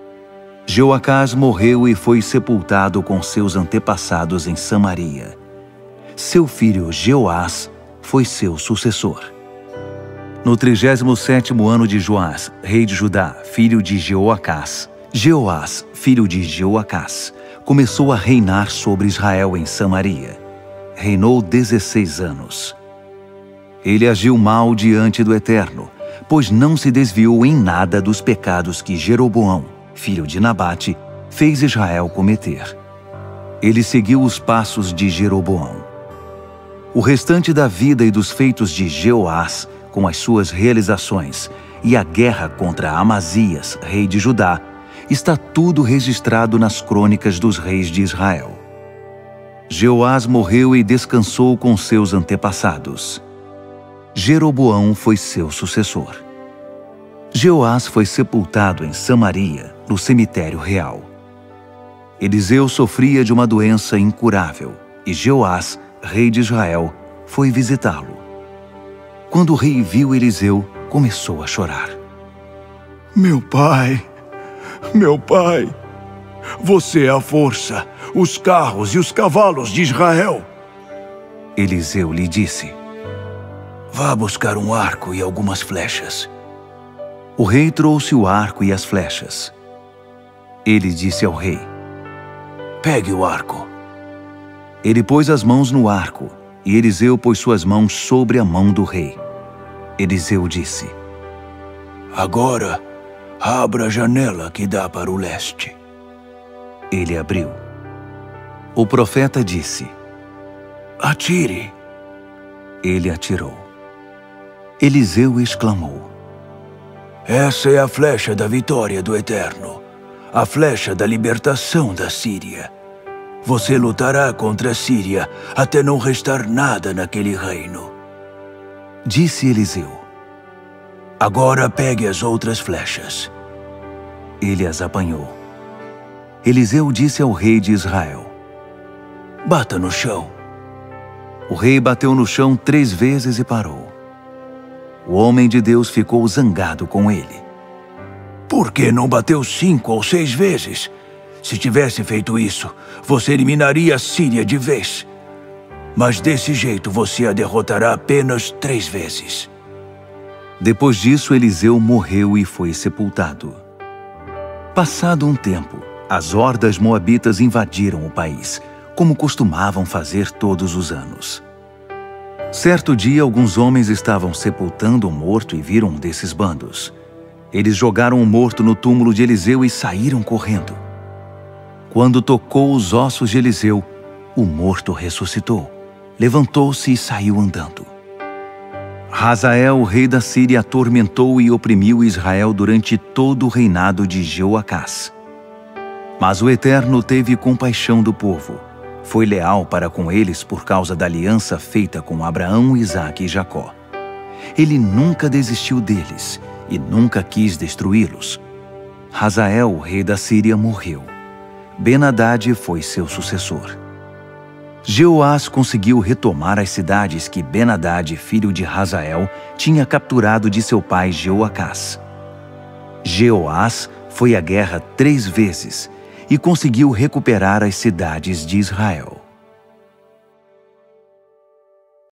Jeoacás morreu e foi sepultado com seus antepassados em Samaria. Seu filho Jeoás foi seu sucessor. No trigésimo sétimo ano de Joás, rei de Judá, filho de Jeoacás, Jeoás, filho de Jeoacás, começou a reinar sobre Israel em Samaria. Reinou dezesseis anos. Ele agiu mal diante do Eterno, pois não se desviou em nada dos pecados que Jeroboão, filho de Nabate, fez Israel cometer. Ele seguiu os passos de Jeroboão. O restante da vida e dos feitos de Jeoás, com as suas realizações, e a guerra contra Amazias, rei de Judá, está tudo registrado nas crônicas dos reis de Israel. Jeoás morreu e descansou com seus antepassados. Jeroboão foi seu sucessor. Jeoás foi sepultado em Samaria, no cemitério real. Eliseu sofria de uma doença incurável, e Jeoás, rei de Israel, foi visitá-lo. Quando o rei viu Eliseu, começou a chorar. Meu pai, meu pai, você é a força, os carros e os cavalos de Israel. Eliseu lhe disse: Vá buscar um arco e algumas flechas. O rei trouxe o arco e as flechas. Ele disse ao rei: Pegue o arco. Ele pôs as mãos no arco, e Eliseu pôs suas mãos sobre a mão do rei. Eliseu disse: Agora, abra a janela que dá para o leste. Ele abriu. O profeta disse: Atire. Ele atirou. Eliseu exclamou: Essa é a flecha da vitória do Eterno, a flecha da libertação da Síria. Você lutará contra a Síria até não restar nada naquele reino. Disse Eliseu: Agora pegue as outras flechas. Ele as apanhou. Eliseu disse ao rei de Israel: Bata no chão. O rei bateu no chão três vezes e parou. O homem de Deus ficou zangado com ele. Por que não bateu cinco ou seis vezes? Se tivesse feito isso, você eliminaria a Síria de vez. Mas desse jeito você a derrotará apenas três vezes. Depois disso, Eliseu morreu e foi sepultado. Passado um tempo, as hordas moabitas invadiram o país, como costumavam fazer todos os anos. Certo dia, alguns homens estavam sepultando um morto e viram um desses bandos. Eles jogaram o morto no túmulo de Eliseu e saíram correndo. Quando tocou os ossos de Eliseu, o morto ressuscitou, levantou-se e saiu andando. Hazael, rei da Síria, atormentou e oprimiu Israel durante todo o reinado de Jeoacás. Mas o Eterno teve compaixão do povo. Foi leal para com eles por causa da aliança feita com Abraão, Isaque e Jacó. Ele nunca desistiu deles e nunca quis destruí-los. Hazael, rei da Síria, morreu. Ben-Hadad foi seu sucessor. Jeoás conseguiu retomar as cidades que Ben-Hadad, filho de Hazael, tinha capturado de seu pai Jeoacás. Jeoás foi à guerra três vezes e conseguiu recuperar as cidades de Israel.